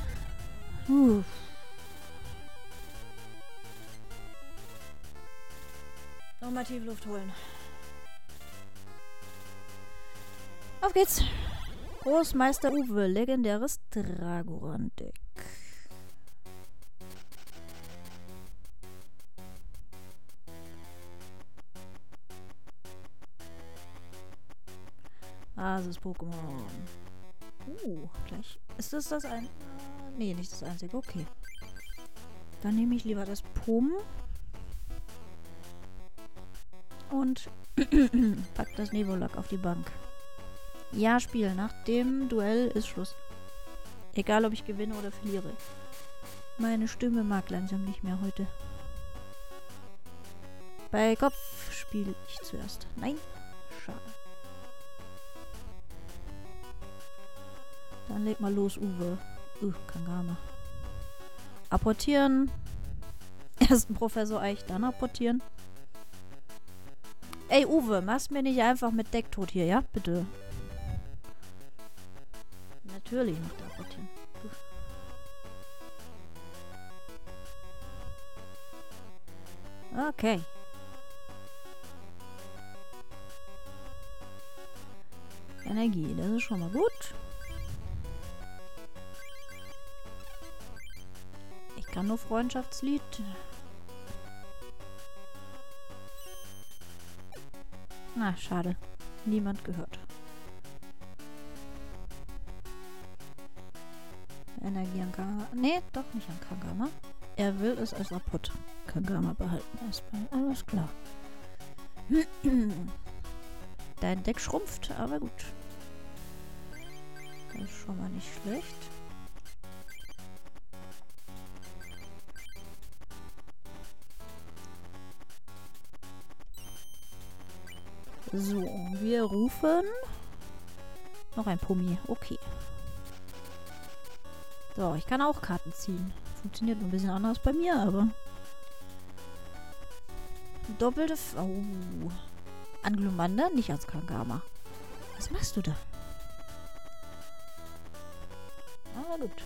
Nochmal tief Luft holen. Auf geht's. Großmeister Uwe, legendäres Dragoran-Deck. Basis-Pokémon. Gleich. Ist das ein... nee, nicht das einzige. Okay. Dann nehme ich lieber das Pum. Und pack das Nebulak auf die Bank. Ja, Spiel. Nach dem Duell ist Schluss. Egal, ob ich gewinne oder verliere. Meine Stimme mag langsam nicht mehr heute. Bei Kopf spiele ich zuerst. Nein. Schade. Dann leg mal los, Uwe. Kangama. Apportieren. Erst Professor Eich, dann apportieren. Ey, Uwe, machst mir nicht einfach mit Deck tot hier, ja? Bitte. Natürlich macht er apportieren. Okay. Energie, das ist schon mal gut. Ich kann nur Freundschaftslied. Na, schade. Niemand gehört. Energie an Kangama. Nee, doch nicht an Kangama. Er will es als Apport Kangama behalten. Erstmal. Alles klar. Dein Deck schrumpft, aber gut. Das ist schon mal nicht schlecht. So, wir rufen noch ein Pummi. Okay. So, ich kann auch Karten ziehen. Funktioniert ein bisschen anders bei mir, aber... Doppelte... Oh. Anglomanda, nicht als Kangama. Was machst du da? Ah, gut.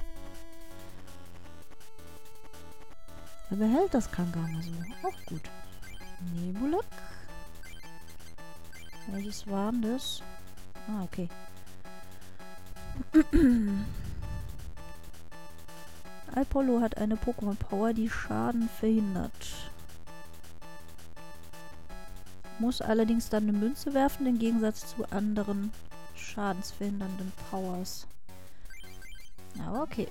Er behält das Kangama so. Auch gut. Nebulak. Welches war denn das? Ah, okay. Apollo hat eine Pokémon-Power, die Schaden verhindert. Muss allerdings dann eine Münze werfen, im Gegensatz zu anderen schadensverhindernden Powers. Aber okay.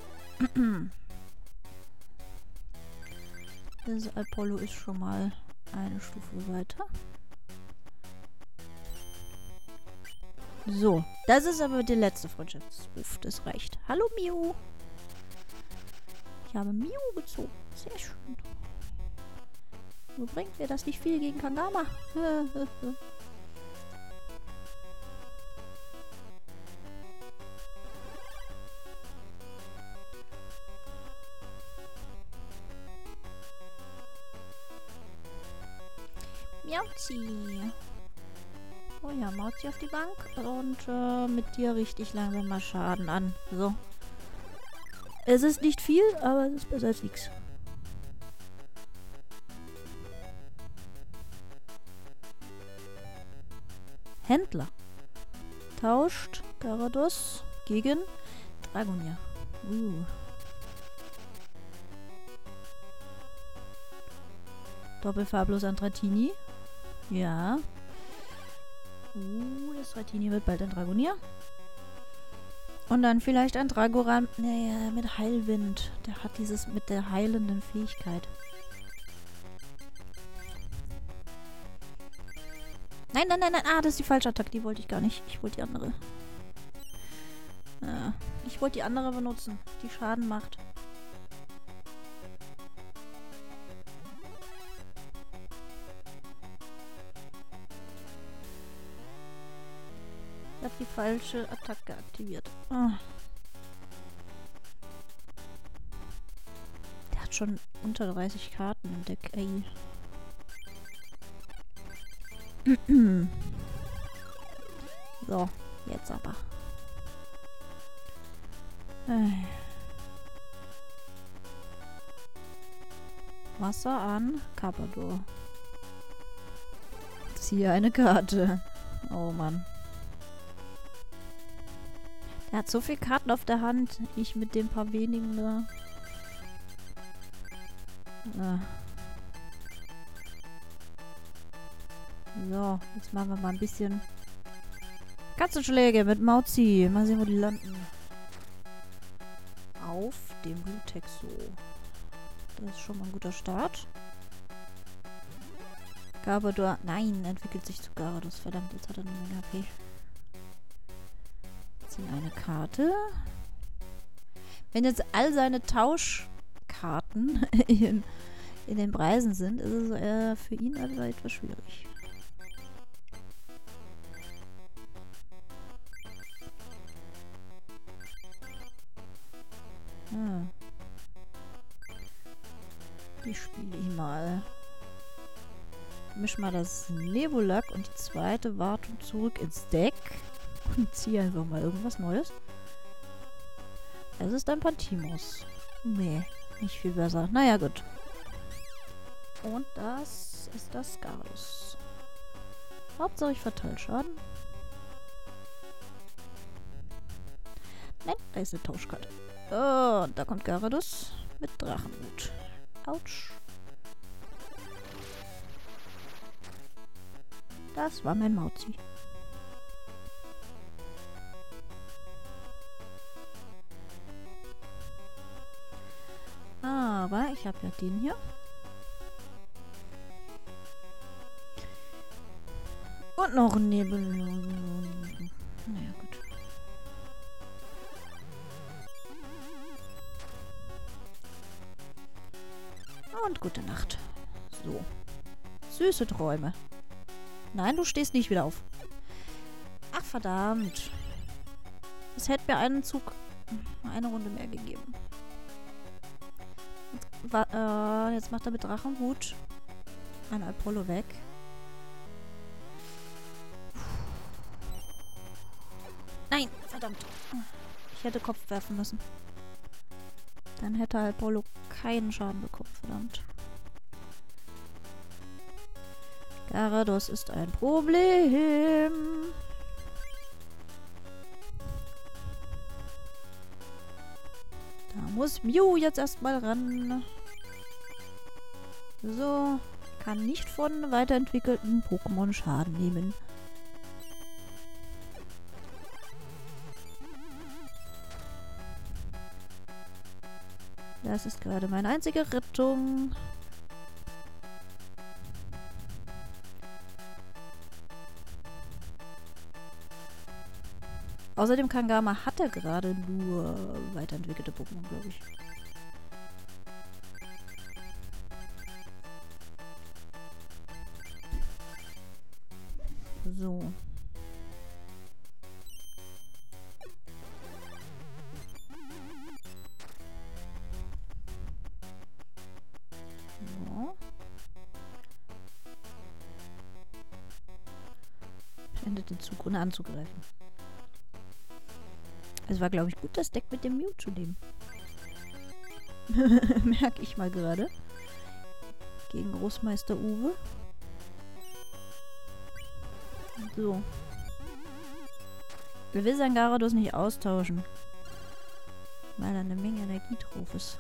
Das Apollo ist schon mal eine Stufe weiter. So, das ist aber der letzte Freundschaftsruf. Das reicht. Hallo Miu. Ich habe Miu gezogen. Sehr schön. Nur bringt mir das nicht viel gegen Kangama. Miauzi. Oh ja, Mauzi auf die Bank. Und mit dir richte ich langsam mal Schaden an. So. Es ist nicht viel, aber es ist besser als nichts. Händler. Tauscht Gyarados gegen Dragonia. Doppelfarblos an Dratini. Ja. Das Dratini wird bald ein Dragonia. Und dann vielleicht ein Dragoran. Naja, mit Heilwind. Der hat dieses mit der heilenden Fähigkeit. Nein, nein, nein, nein. Ah, das ist die falsche Attacke. Die wollte ich gar nicht. Ich wollte die andere. Ich wollte die andere benutzen. Die Schaden macht. Ich habe die falsche Attacke aktiviert. Oh. Der hat schon unter 30 Karten im Deck. Ey. So, jetzt aber. Wasser an Carpador. Ziehe eine Karte. Oh Mann. Er hat so viele Karten auf der Hand. Ich mit den paar wenigen da. So, jetzt machen wir mal ein bisschen Katzenschläge mit Mauzi. Mal sehen, wo die landen. Auf dem Blutexo. Das ist schon mal ein guter Start. Gabador. Nein, entwickelt sich zu Gyarados. Verdammt, jetzt hat er eine Menge HP. Ziehen eine Karte. Wenn jetzt all seine Tauschkarten in den Preisen sind, ist es für ihn etwas schwierig. Die spiele ich mal. Misch mal das Nebulak und die zweite Wartung zurück ins Deck. Und ziehe einfach mal irgendwas Neues. Es ist ein Pantimos. Nee, nicht viel besser. Naja, gut. Und das ist das Gyarados. Hauptsache ich verteile Schaden. Nein, da ist eine Tauschkarte. Und da kommt Gyarados mit Drachenhut. Autsch. Das war mein Mauzi. Aber ich habe ja den hier. Und noch ein Nebel. Naja, gut. Und gute Nacht. So. Süße Träume. Nein, du stehst nicht wieder auf. Ach, verdammt. Es hätte mir einen Zug, eine Runde mehr gegeben. Jetzt macht er mit Drachenhut ein Apollo weg. Nein, verdammt. Ich hätte Kopf werfen müssen. Dann hätte Apollo keinen Schaden bekommen, verdammt. Gyarados ist ein Problem. Da muss Mew jetzt erstmal ran. So, kann nicht von weiterentwickelten Pokémon Schaden nehmen. Das ist gerade meine einzige Rettung. Außerdem Kangama hat er gerade nur weiterentwickelte Pokémon, glaube ich. So. So. Endet den Zug, ohne anzugreifen. Es war, glaube ich, gut, das Deck mit dem Mew zu nehmen. Merke ich mal gerade. Gegen Großmeister Uwe. So. Wir will sein Gyarados nicht austauschen. Weil da eine Menge Energie drauf ist.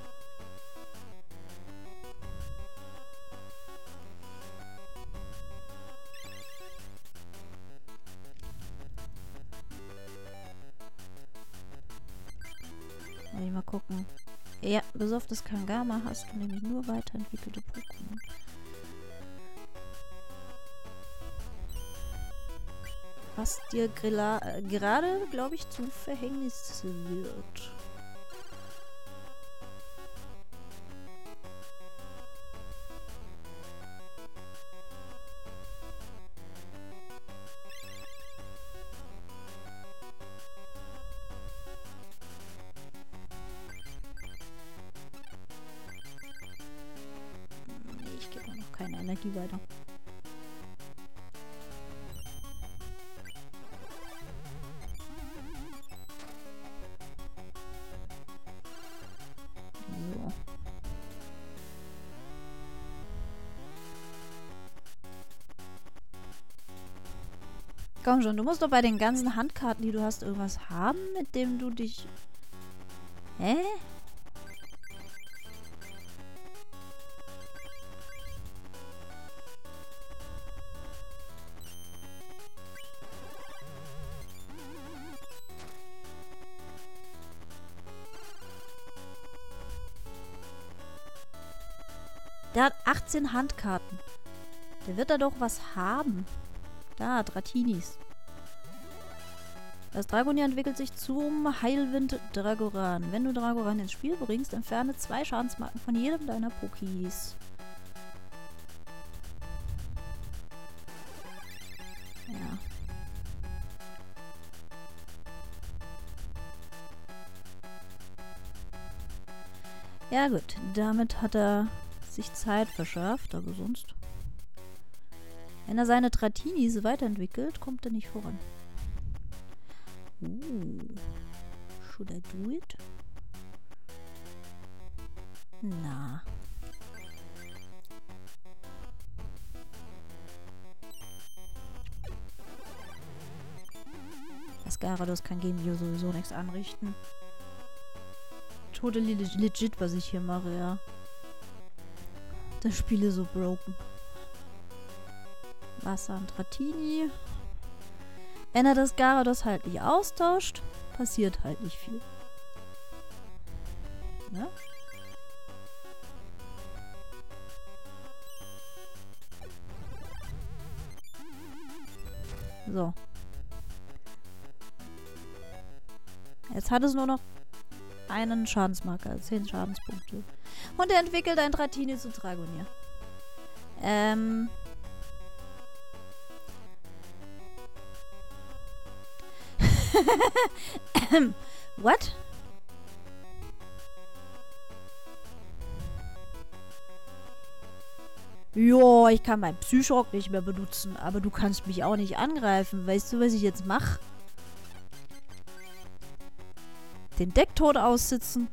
Mal gucken. Ja, bis auf das Kangama hast du nämlich nur weiterentwickelte Pokémon. Was dir gerade, glaube ich, zum Verhängnis wird. Keine Energie weiter. So. Komm schon, du musst doch bei den ganzen Handkarten, die du hast, irgendwas haben, mit dem du dich... Hä? Der hat 18 Handkarten. Der wird da doch was haben. Da, Dratinis. Das Dragonier entwickelt sich zum Heilwind Dragoran. Wenn du Dragoran ins Spiel bringst, entferne 2 Schadensmarken von jedem deiner Pokis. Ja. Ja gut, damit hat er sich Zeit verschafft, aber sonst... Wenn er seine Dratinis weiterentwickelt, kommt er nicht voran. Should I do it? Na. Das Gyarados kann gegen mir sowieso nichts anrichten. Totally legit, was ich hier mache, ja. Das Spiel ist so broken. Wasser und Dratini. Wenn er das Gyarados halt nicht austauscht, passiert halt nicht viel. Ne? So. Jetzt hat es nur noch einen Schadensmarker, 10 Schadenspunkte. Und er entwickelt ein Dratini zu Dragonier. What? Jo, ich kann meinen Psychrock nicht mehr benutzen, aber du kannst mich auch nicht angreifen. Weißt du, was ich jetzt mache? Den Decktod aussitzen.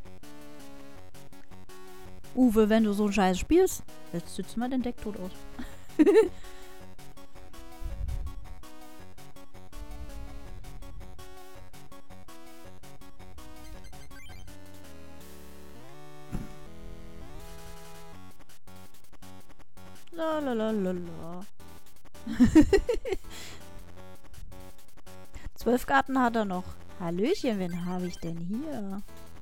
Uwe, wenn du so einen Scheiß spielst, jetzt sitzen wir den Decktod aus. La la la la la. 12 Karten hat er noch. Hallöchen, wen habe ich denn hier?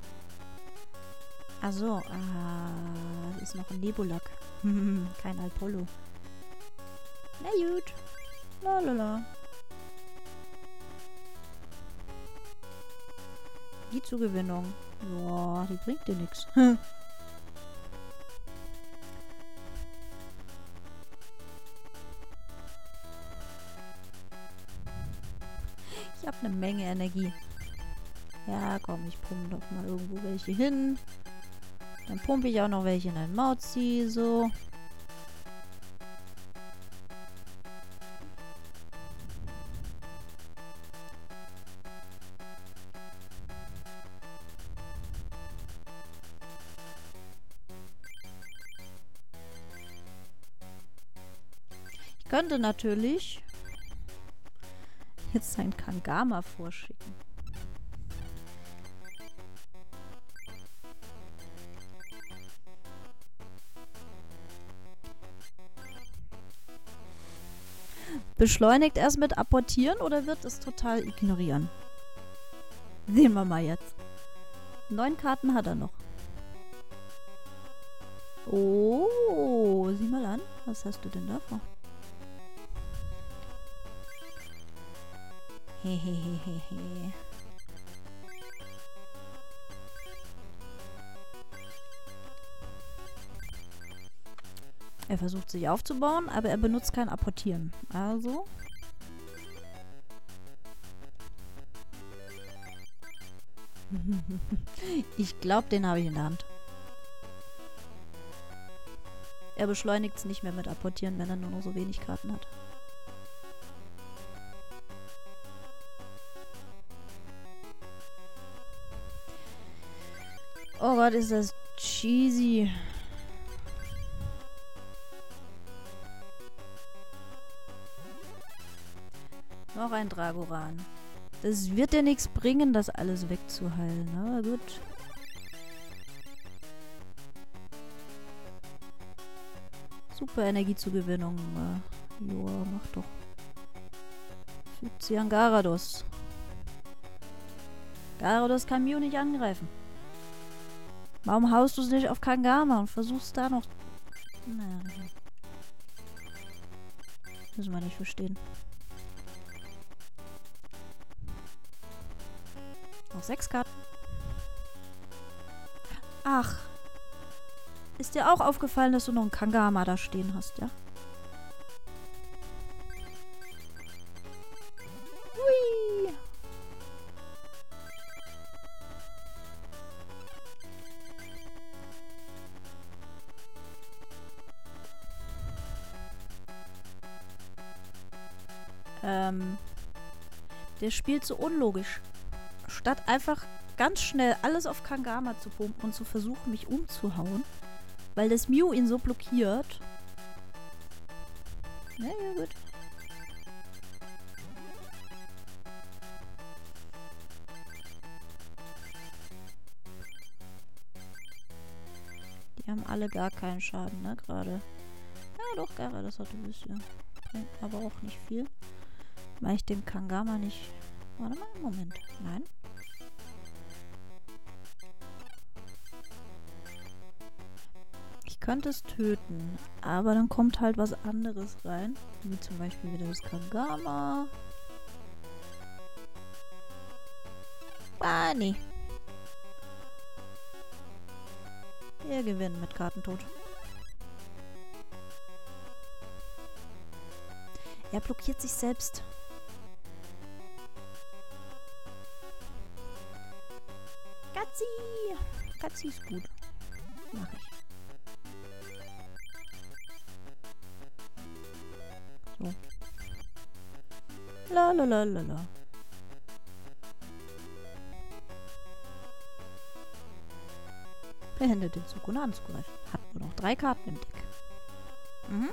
Achso, das ist noch ein Nebulak. Kein Apollo. Na gut. Lalala. Die Zugewinnung. Boah, die bringt dir nichts. Ich habe eine Menge Energie. Ja, komm, ich pumpe doch mal irgendwo welche hin. Dann pumpe ich auch noch welche in ein Mauzi, so. Ich könnte natürlich jetzt ein Kangama vorschicken. Beschleunigt erst mit apportieren oder wird es total ignorieren? Sehen wir mal jetzt. 9 Karten hat er noch. Oh, sieh mal an. Was hast du denn da vor? Hehehehe. Er versucht sich aufzubauen, aber er benutzt kein Apportieren. Also. Ich glaube, den habe ich in der Hand. Er beschleunigt es nicht mehr mit Apportieren, wenn er nur noch so wenig Karten hat. Oh Gott, ist das cheesy. Noch ein Dragoran. Das wird dir nichts bringen, das alles wegzuheilen. Aber gut. Super Energiezugewinnung. Joa, mach doch. Fügt sie an Gyarados. Gyarados kann Mew nicht angreifen. Warum haust du es nicht auf Kangama und versuchst da noch... Naja. Müssen wir nicht verstehen. Noch 6 Karten. Ach. Ist dir auch aufgefallen, dass du noch einen Kangama da stehen hast, ja? Hui. Der spielt so unlogisch. Statt einfach ganz schnell alles auf Kangama zu pumpen und zu versuchen, mich umzuhauen, weil das Mew ihn so blockiert. Ja, gut. Die haben alle gar keinen Schaden, ne, gerade. Ja, doch, Gara, das hat ein bisschen. Bringt aber auch nicht viel. Weil ich den Kangama nicht... Warte mal, Moment. Nein. Ich könnte es töten, aber dann kommt halt was anderes rein. Wie zum Beispiel wieder das Kangama. Ah, nee. Wir gewinnen mit Kartentod. Er blockiert sich selbst. Katzi ist gut. Mach ich. So. La la la la la. Behindert den Zug, ohne anzugreifen. Hat nur noch 3 Karten im Deck. Mhm.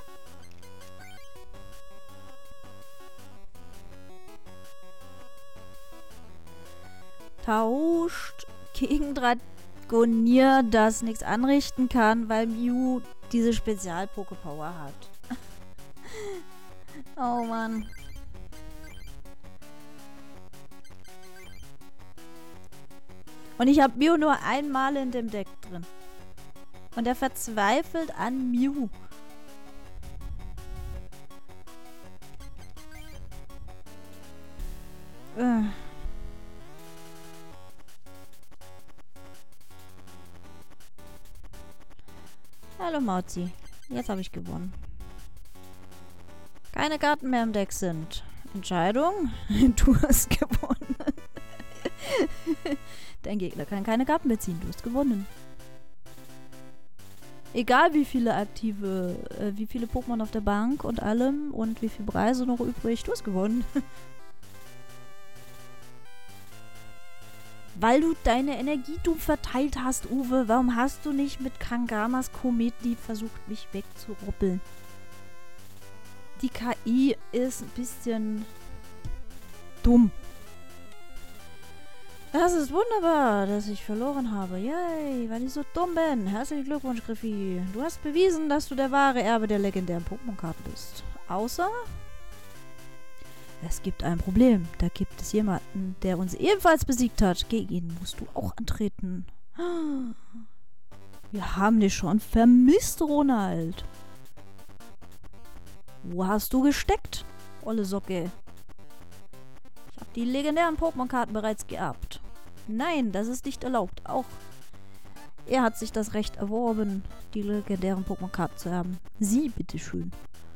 Tauscht gegen Dragonier, das nichts anrichten kann, weil Mew diese Spezial-Pokepower hat. Oh Mann. Und ich habe Mew nur einmal in dem Deck drin. Und er verzweifelt an Mew. Hallo Mauzi. Jetzt habe ich gewonnen. Keine Karten mehr im Deck sind. Entscheidung? Du hast gewonnen. Dein Gegner kann keine Karten mehr ziehen. Du hast gewonnen. Egal wie viele wie viele Pokémon auf der Bank und allem und wie viele Preise noch übrig, du hast gewonnen. Weil du deine Energie dumm verteilt hast, Uwe. Warum hast du nicht mit Kangamas Kometlieb versucht, mich wegzuruppeln? Die KI ist ein bisschen dumm. Das ist wunderbar, dass ich verloren habe. Yay, weil ich so dumm bin. Herzlichen Glückwunsch, Griffi. Du hast bewiesen, dass du der wahre Erbe der legendären Pokémon-Karten bist. Außer... es gibt ein Problem. Da gibt es jemanden, der uns ebenfalls besiegt hat. Gegen ihn musst du auch antreten. Wir haben dich schon vermisst, Ronald. Wo hast du gesteckt, olle Socke? Ich habe die legendären Pokémon-Karten bereits geerbt. Nein, das ist nicht erlaubt. Auch er hat sich das Recht erworben, die legendären Pokémon-Karten zu erben. Sie, bitteschön.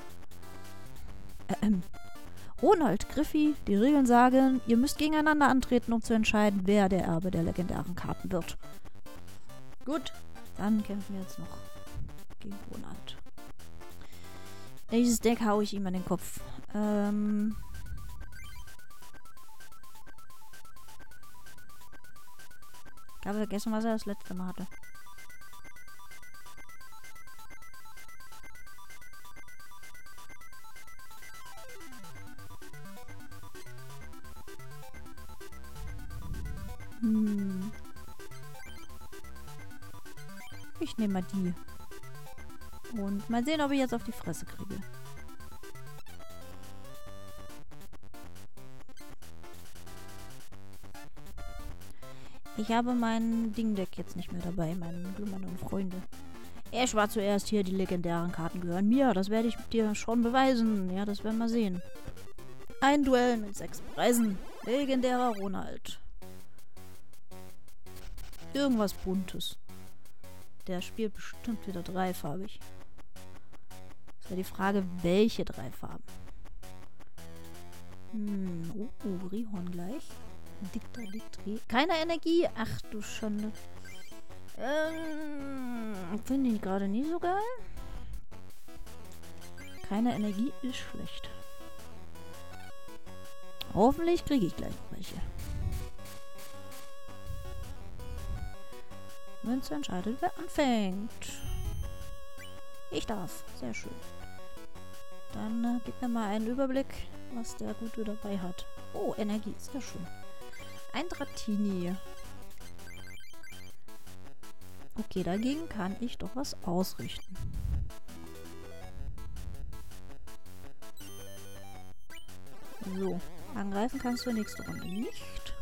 Ronald, Griffi, die Regeln sagen, ihr müsst gegeneinander antreten, um zu entscheiden, wer der Erbe der legendären Karten wird. Gut, dann kämpfen wir jetzt noch gegen Ronald. Dieses Deck haue ich ihm an den Kopf. Ich habe vergessen, was er das letzte Mal hatte. Ich nehme mal die. Und mal sehen, ob ich jetzt auf die Fresse kriege. Ich habe mein Ding-Deck jetzt nicht mehr dabei, meinen glummernden Freunde. Ich war zuerst hier, die legendären Karten gehören mir. Das werde ich dir schon beweisen. Ja, das werden wir sehen. Ein Duell mit 6 Preisen. Legendärer Ronald. Irgendwas Buntes. Der spielt bestimmt wieder dreifarbig. Ist ja die Frage, welche 3 Farben. Rihorn gleich. Diktri. Keine Energie. Ach du Schande. Finde ich gerade nie so geil. Keine Energie ist schlecht. Hoffentlich kriege ich gleich noch welche. Münze entscheidet, wer anfängt. Ich darf. Sehr schön. Dann gib mir mal einen Überblick, was der Gute dabei hat. Oh, Energie. Sehr schön. Ein Dratini. Okay, dagegen kann ich doch was ausrichten. So. Angreifen kannst du nächste Runde nicht.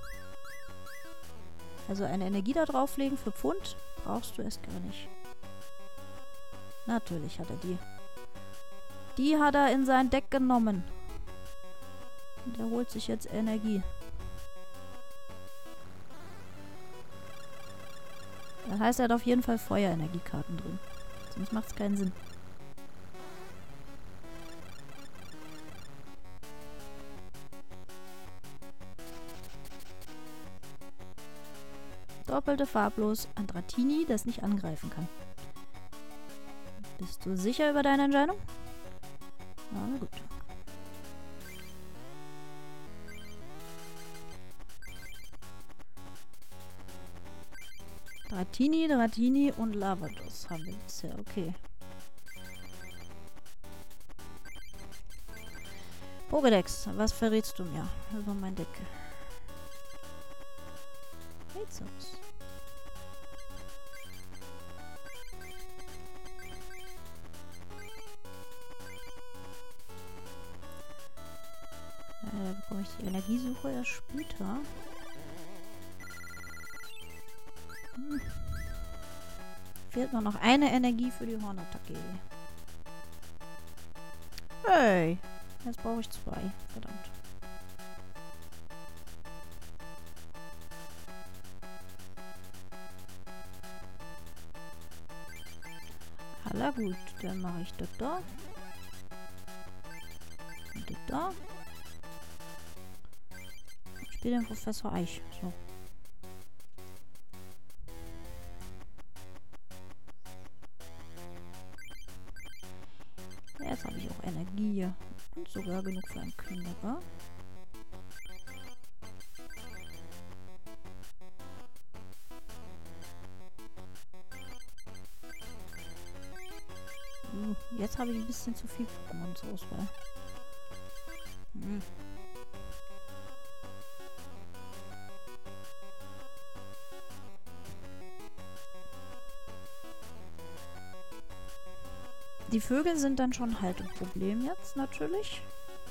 Also eine Energie da drauflegen für Pfund brauchst du erst gar nicht. Natürlich hat er die. Die hat er in sein Deck genommen. Und er holt sich jetzt Energie. Das heißt, er hat auf jeden Fall Feuerenergiekarten drin. Sonst macht es keinen Sinn. Doppelte farblos an Dratini, das nicht angreifen kann. Bist du sicher über deine Entscheidung? Na gut. Dratini und Lavados haben wir bisher. Okay. Pokédex, was verrätst du mir über mein Deck? Rätsels. Da bekomme ich die Energiesuche erst später. Fehlt nur noch eine Energie für die Hornattacke. Hey! Jetzt brauche ich 2. Verdammt. Alla gut, dann mache ich das da. Und das da. Ich spiele den Professor Eich. So. Jetzt habe ich auch Energie. Und sogar genug für einen Knüpper. Jetzt habe ich ein bisschen zu viel Pokémon zur Auswahl. Die Vögel sind dann schon halt ein Problem jetzt, natürlich.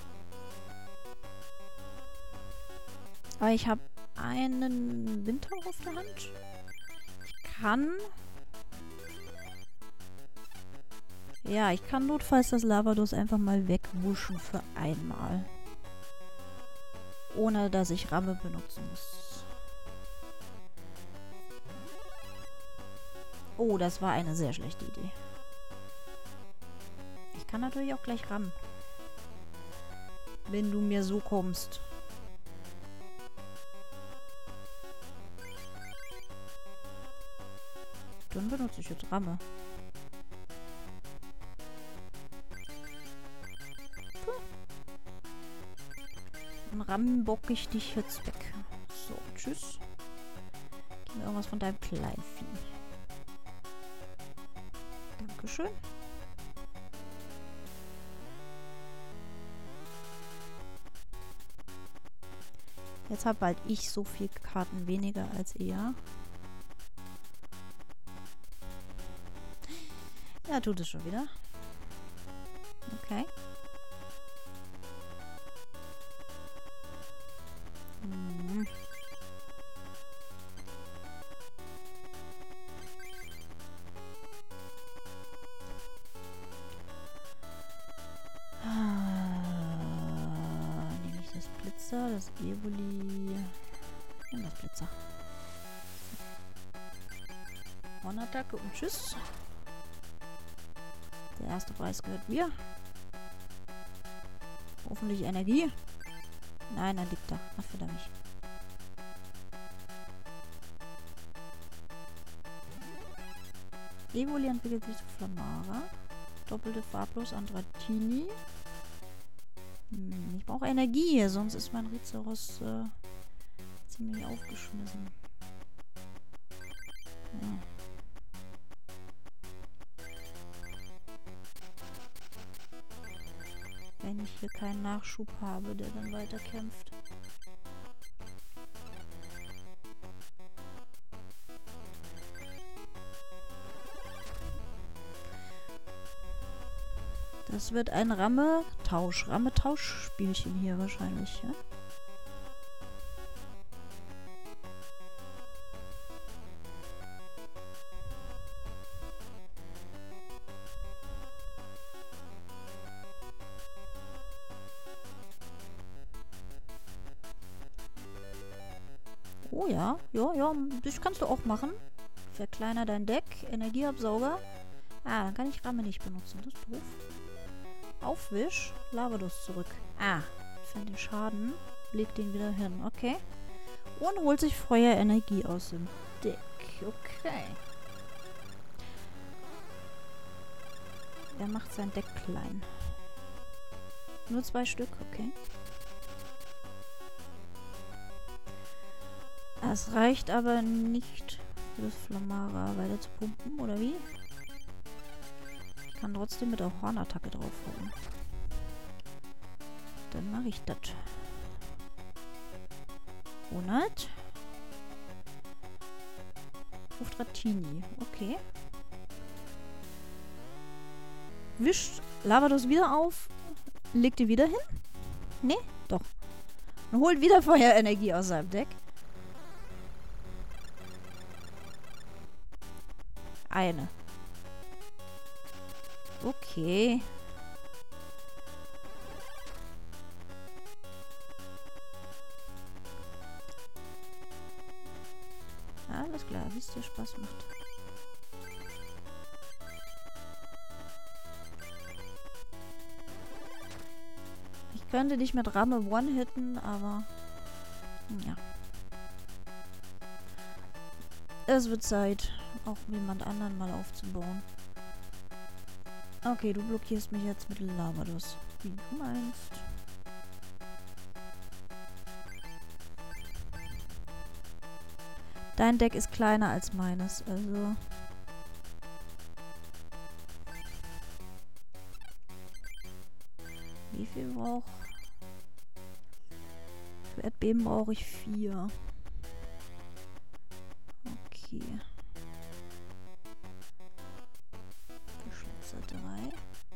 Aber ich habe einen Winter auf der Hand. Ich kann... Ja, ich kann notfalls das Lavados einfach mal wegwuschen für einmal. Ohne, dass ich Ramme benutzen muss. Oh, das war eine sehr schlechte Idee. Ich kann natürlich auch gleich rammen. Wenn du mir so kommst. Dann benutze ich jetzt Ramme. Dann rammenbock ich dich jetzt weg. So, tschüss. Gib mir irgendwas von deinem Kleinvieh. Dankeschön. Jetzt habe bald ich so viele Karten weniger als er. Ja, tut es schon wieder. Okay. Nehme ich das Blitzer, das Evoli. Nimm das Blitzer. Hornattacke und tschüss. Der erste Preis gehört mir. Hoffentlich Energie. Nein, er liegt da. Ach, verdammt. Evoli entwickelt sich zu Flamara. Doppelte farblos an Dratini. Ich brauche Energie, sonst ist mein Rizeros ziemlich aufgeschmissen. Ja. Wenn ich hier keinen Nachschub habe, der dann weiterkämpft. Das wird ein Ramme-Tausch-Spielchen hier wahrscheinlich, ja? Oh ja, ja, das kannst du auch machen. Verkleiner dein Deck, Energieabsauger. Ah, dann kann ich Ramme nicht benutzen, das ist doof. Aufwisch, Lavados zurück. Ah, fand den Schaden, legt den wieder hin, okay. Und holt sich Feuerenergie aus dem Deck. Okay. Er macht sein Deck klein. Nur 2 Stück, okay. Es reicht aber nicht für das Flamara weiter zu pumpen, oder wie? Ich kann trotzdem mit der Hornattacke draufhauen. Dann mache ich das. 100. Ruft Ratini. Okay. Wischt Lavados wieder auf. Legt die wieder hin? Nee? Doch. Und holt wieder Feuerenergie aus seinem Deck. Eine. Okay. Alles klar, wie es dir Spaß macht. Ich könnte dich mit Ramme one-hitten, aber ja. Es wird Zeit, auch jemand anderen mal aufzubauen. Okay, du blockierst mich jetzt mit Lavados. Wie du meinst. Dein Deck ist kleiner als meines, also... Wie viel brauche ich? Für Erdbeben brauche ich 4. Okay. Für Schlitzer 3.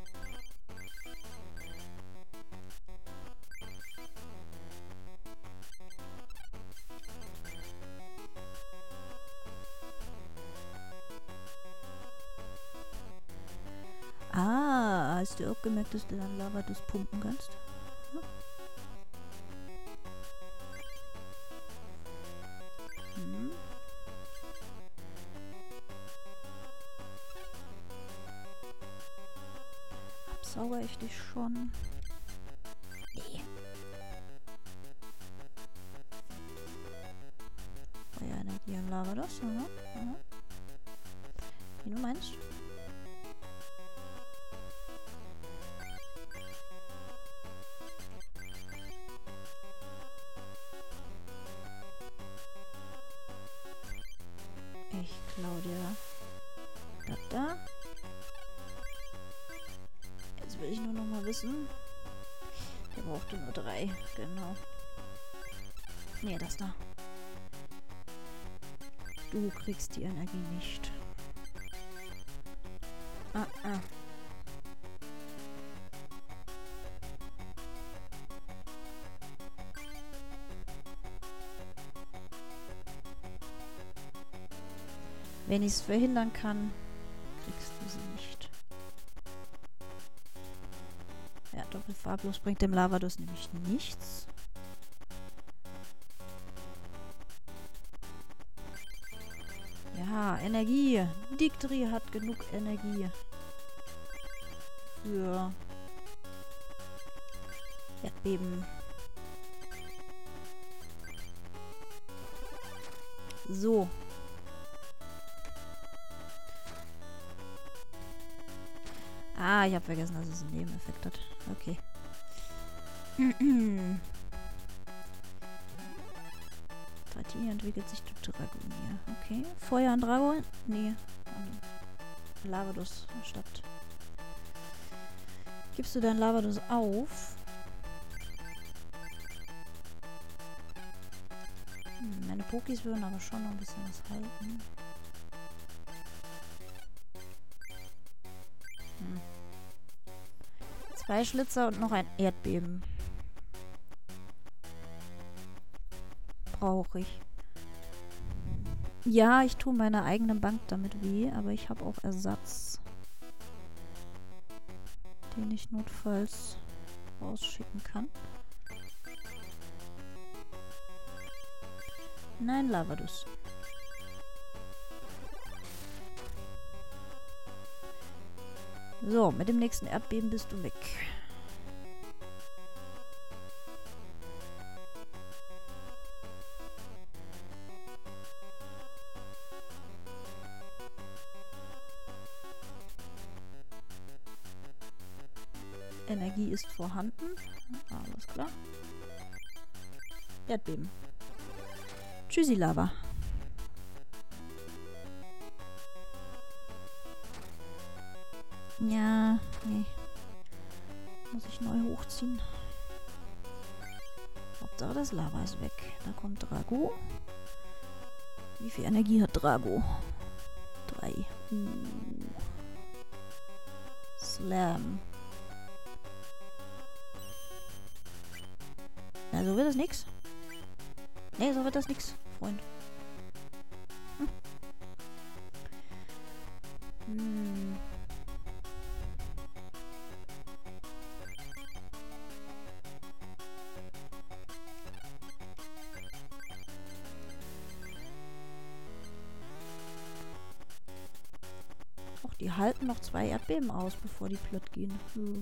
Ah, hast du auch gemerkt, dass du dann Lavados pumpen kannst? Hm. Absauger ich dich schon? Nee. Feuerenergie an Lavados, oder? Wie du meinst? Ich klau dir das da. Jetzt will ich nur noch mal wissen. Der brauchte nur 3, genau. Nee, das da. Du kriegst die Energie nicht. Ah. Wenn ich es verhindern kann, kriegst du sie nicht. Ja, doppelfarblos bringt dem Lavados nämlich nichts. Ja, Energie. Dictri hat genug Energie. Für Erdbeben. So. Ah, ich habe vergessen, dass es einen Nebeneffekt hat. Okay. Ratini entwickelt sich zu Dragonier. Okay. Feuer an Dragon? Nee. An Lavados statt. Gibst du dein Lavados auf? Meine Pokis würden aber schon noch ein bisschen was halten. 2 Schlitzer und noch ein Erdbeben. Brauche ich. Ja, ich tue meiner eigenen Bank damit weh, aber ich habe auch Ersatz, den ich notfalls rausschicken kann. Nein, Lavados. So, mit dem nächsten Erdbeben bist du weg. Energie ist vorhanden. Alles klar. Erdbeben. Tschüssi, Lava. Ja, nee. Muss ich neu hochziehen. Hauptsache das Lava ist weg. Da kommt Drago. Wie viel Energie hat Drago? 3. Slam. Na, so wird das nix. Nee, so wird das nix, Freund. Och, die halten noch 2 Erdbeben aus, bevor die platt gehen.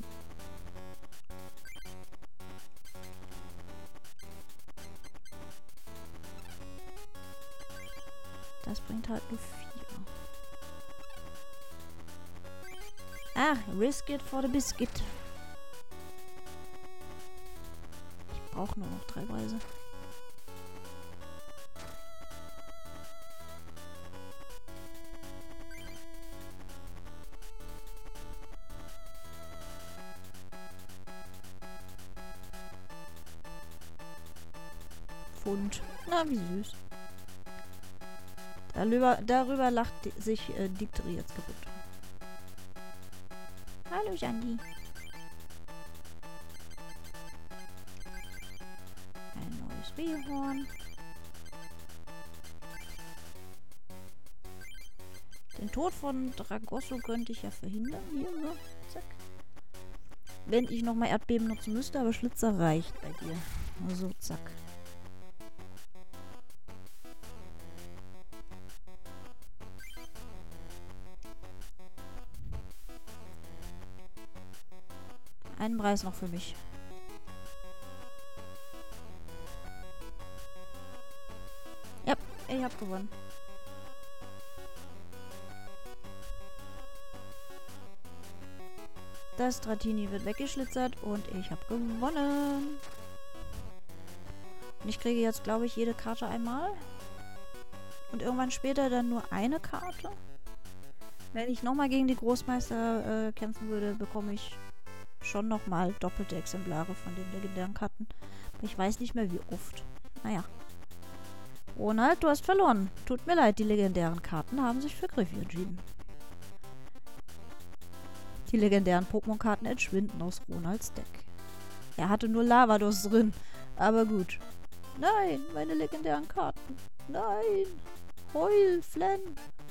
Das bringt halt nur 4. Ah, risk it for the biscuit. Ich brauche nur noch 3 Weise. Pfund. Na, wie süß. Darüber lacht sich Dictri jetzt kaputt. Hallo, Jandi. Ein neues Rehhorn. Den Tod von Dragosso könnte ich ja verhindern. Hier, so. Zack. Wenn ich nochmal Erdbeben nutzen müsste, aber Schlitzer reicht bei dir. Also, zack. Einen Preis noch für mich. Ja, ich hab gewonnen. Das Dratini wird weggeschlitzert und ich habe gewonnen. Und ich kriege jetzt, glaube ich, jede Karte einmal. Und irgendwann später dann nur eine Karte. Wenn ich nochmal gegen die Großmeister kämpfen würde, bekomme ich schon nochmal doppelte Exemplare von den legendären Karten. Aber ich weiß nicht mehr, wie oft. Naja. Ronald, du hast verloren. Tut mir leid, die legendären Karten haben sich für Griffi entschieden. Die legendären Pokémon-Karten entschwinden aus Ronalds Deck. Er hatte nur Lavados drin. Aber gut. Nein, meine legendären Karten. Nein. Heul, Flan.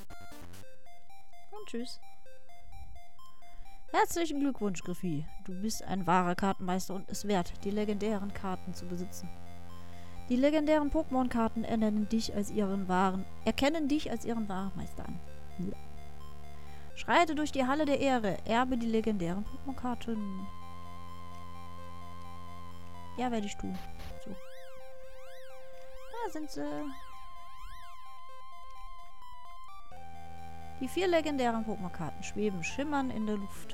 Und tschüss. Herzlichen Glückwunsch, Griffi. Du bist ein wahrer Kartenmeister und es wert, die legendären Karten zu besitzen. Die legendären Pokémon-Karten erkennen dich als ihren wahren Meister an. Ja. Schreite durch die Halle der Ehre. Erbe die legendären Pokémon-Karten. Ja, werde ich tun. So. Da sind sie. Die 4 legendären Pokémon-Karten schweben schimmern in der Luft.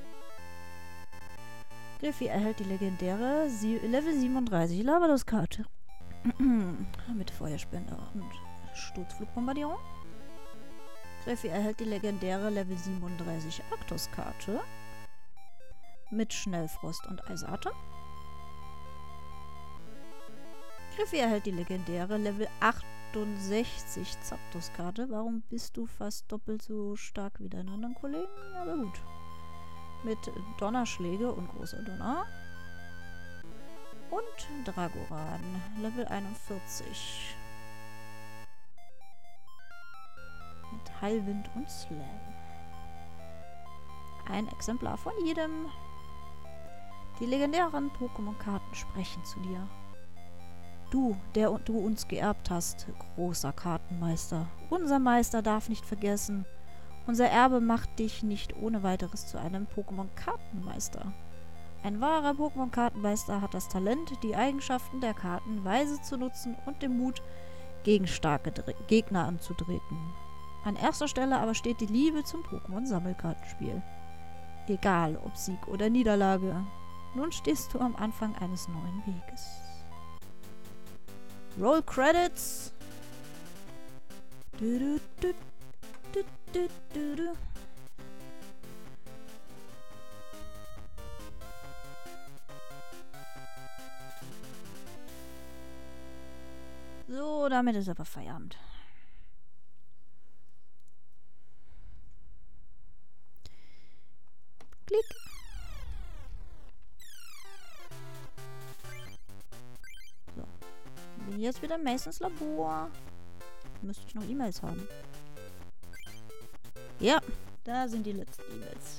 Griffi erhält die legendäre Level 37 Lavados-Karte. Mit Feuerspender und Sturzflugbombardierung. Griffi erhält die legendäre Level 37 Arctos-Karte. Mit Schnellfrost und Eisatem. Griffi erhält die legendäre Level 68 Zapdos-Karte. Warum bist du fast doppelt so stark wie deine anderen Kollegen? Aber gut. Mit Donnerschläge und großer Donner. Und Dragoran, Level 41. Mit Heilwind und Slam. Ein Exemplar von jedem. Die legendären Pokémon-Karten sprechen zu dir. Du, der du uns geerbt hast, großer Kartenmeister. Unser Meister darf nicht vergessen. Unser Erbe macht dich nicht ohne weiteres zu einem Pokémon-Kartenmeister. Ein wahrer Pokémon-Kartenmeister hat das Talent, die Eigenschaften der Karten weise zu nutzen und den Mut, gegen starke Gegner anzutreten. An erster Stelle aber steht die Liebe zum Pokémon-Sammelkartenspiel. Egal, ob Sieg oder Niederlage. Nun stehst du am Anfang eines neuen Weges. Roll Credits. Du, du, du, du, du, du, du. So, damit ist aber Feierabend. Klick. So. Bin jetzt wieder in Masons Labor. Müsste ich noch E-Mails haben. Ja, da sind die letzten E-Mails.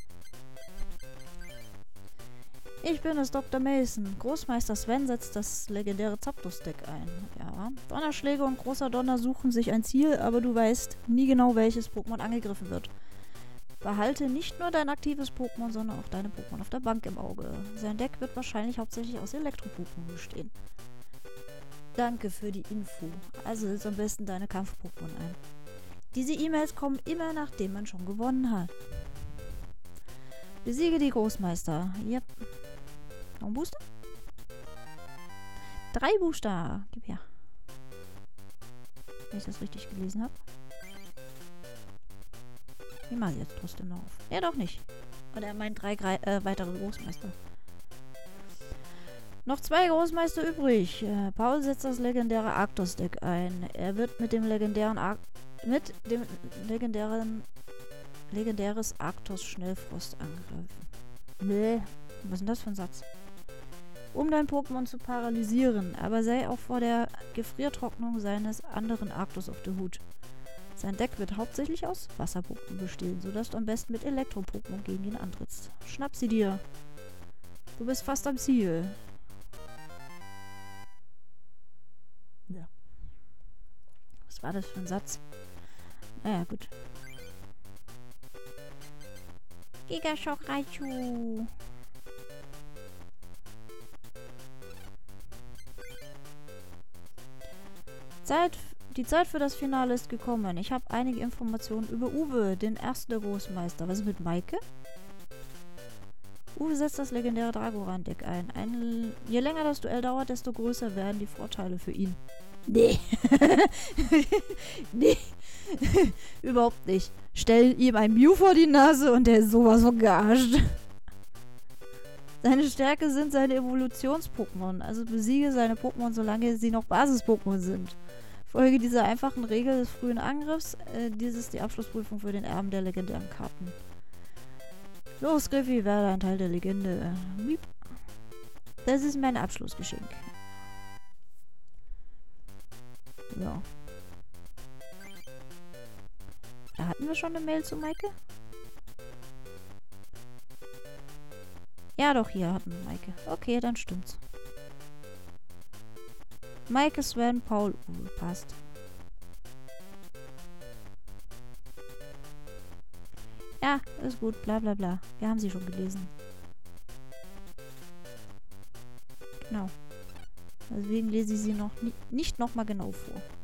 Ich bin es, Dr. Mason. Großmeister Sven setzt das legendäre Zapdos-Deck ein. Ja. Donnerschläge und großer Donner suchen sich ein Ziel, aber du weißt nie genau, welches Pokémon angegriffen wird. Behalte nicht nur dein aktives Pokémon, sondern auch deine Pokémon auf der Bank im Auge. Sein Deck wird wahrscheinlich hauptsächlich aus Elektro-Pokémon bestehen. Danke für die Info. Also setz am besten deine Kampf-Pokémon ein. Diese E-Mails kommen immer, nachdem man schon gewonnen hat. Besiege die Großmeister. Yep. Noch ein Booster? 3 Booster. Gib her. Wenn ich das richtig gelesen habe. Ich mache jetzt trotzdem noch auf. Ja, doch nicht. Oder er meint 3 weitere Großmeister. Noch 2 Großmeister übrig. Paul setzt das legendäre Arctos-Deck ein. Er wird mit dem legendäres Arctos Schnellfrost angreifen. Bäh. Was ist denn das für ein Satz? Um dein Pokémon zu paralysieren, aber sei auch vor der Gefriertrocknung seines anderen Arctos auf der Hut. Sein Deck wird hauptsächlich aus Wasser-Pokémon bestehen, sodass du am besten mit Elektro-Pokémon gegen ihn antrittst. Schnapp sie dir. Du bist fast am Ziel. Ja. Was war das für ein Satz? Naja, gut. Gigashock Raichu. Die Zeit für das Finale ist gekommen. Ich habe einige Informationen über Uwe, den ersten der Großmeister. Was ist mit Maike? Uwe setzt das legendäre Dragoran-Deck ein. Je länger das Duell dauert, desto größer werden die Vorteile für ihn. Nee. Nee. Überhaupt nicht. Stell ihm ein Mew vor die Nase und der ist sowas von gearscht. Seine Stärke sind seine Evolutions-Pokémon. Also besiege seine Pokémon, solange sie noch Basis-Pokémon sind. Folge dieser einfachen Regel des frühen Angriffs. Dies ist die Abschlussprüfung für den Erben der legendären Karten. Los, Griffy, werde ein Teil der Legende. Das ist mein Abschlussgeschenk. So. Da hatten wir schon eine Mail zu Maike? Ja, doch, hier hatten wir Maike. Okay, dann stimmt's. Maike, Sven, Paul, Uwe. Passt. Ja, ist gut. Bla bla bla. Wir haben sie schon gelesen. Genau. Deswegen lese ich sie noch nicht nochmal genau vor.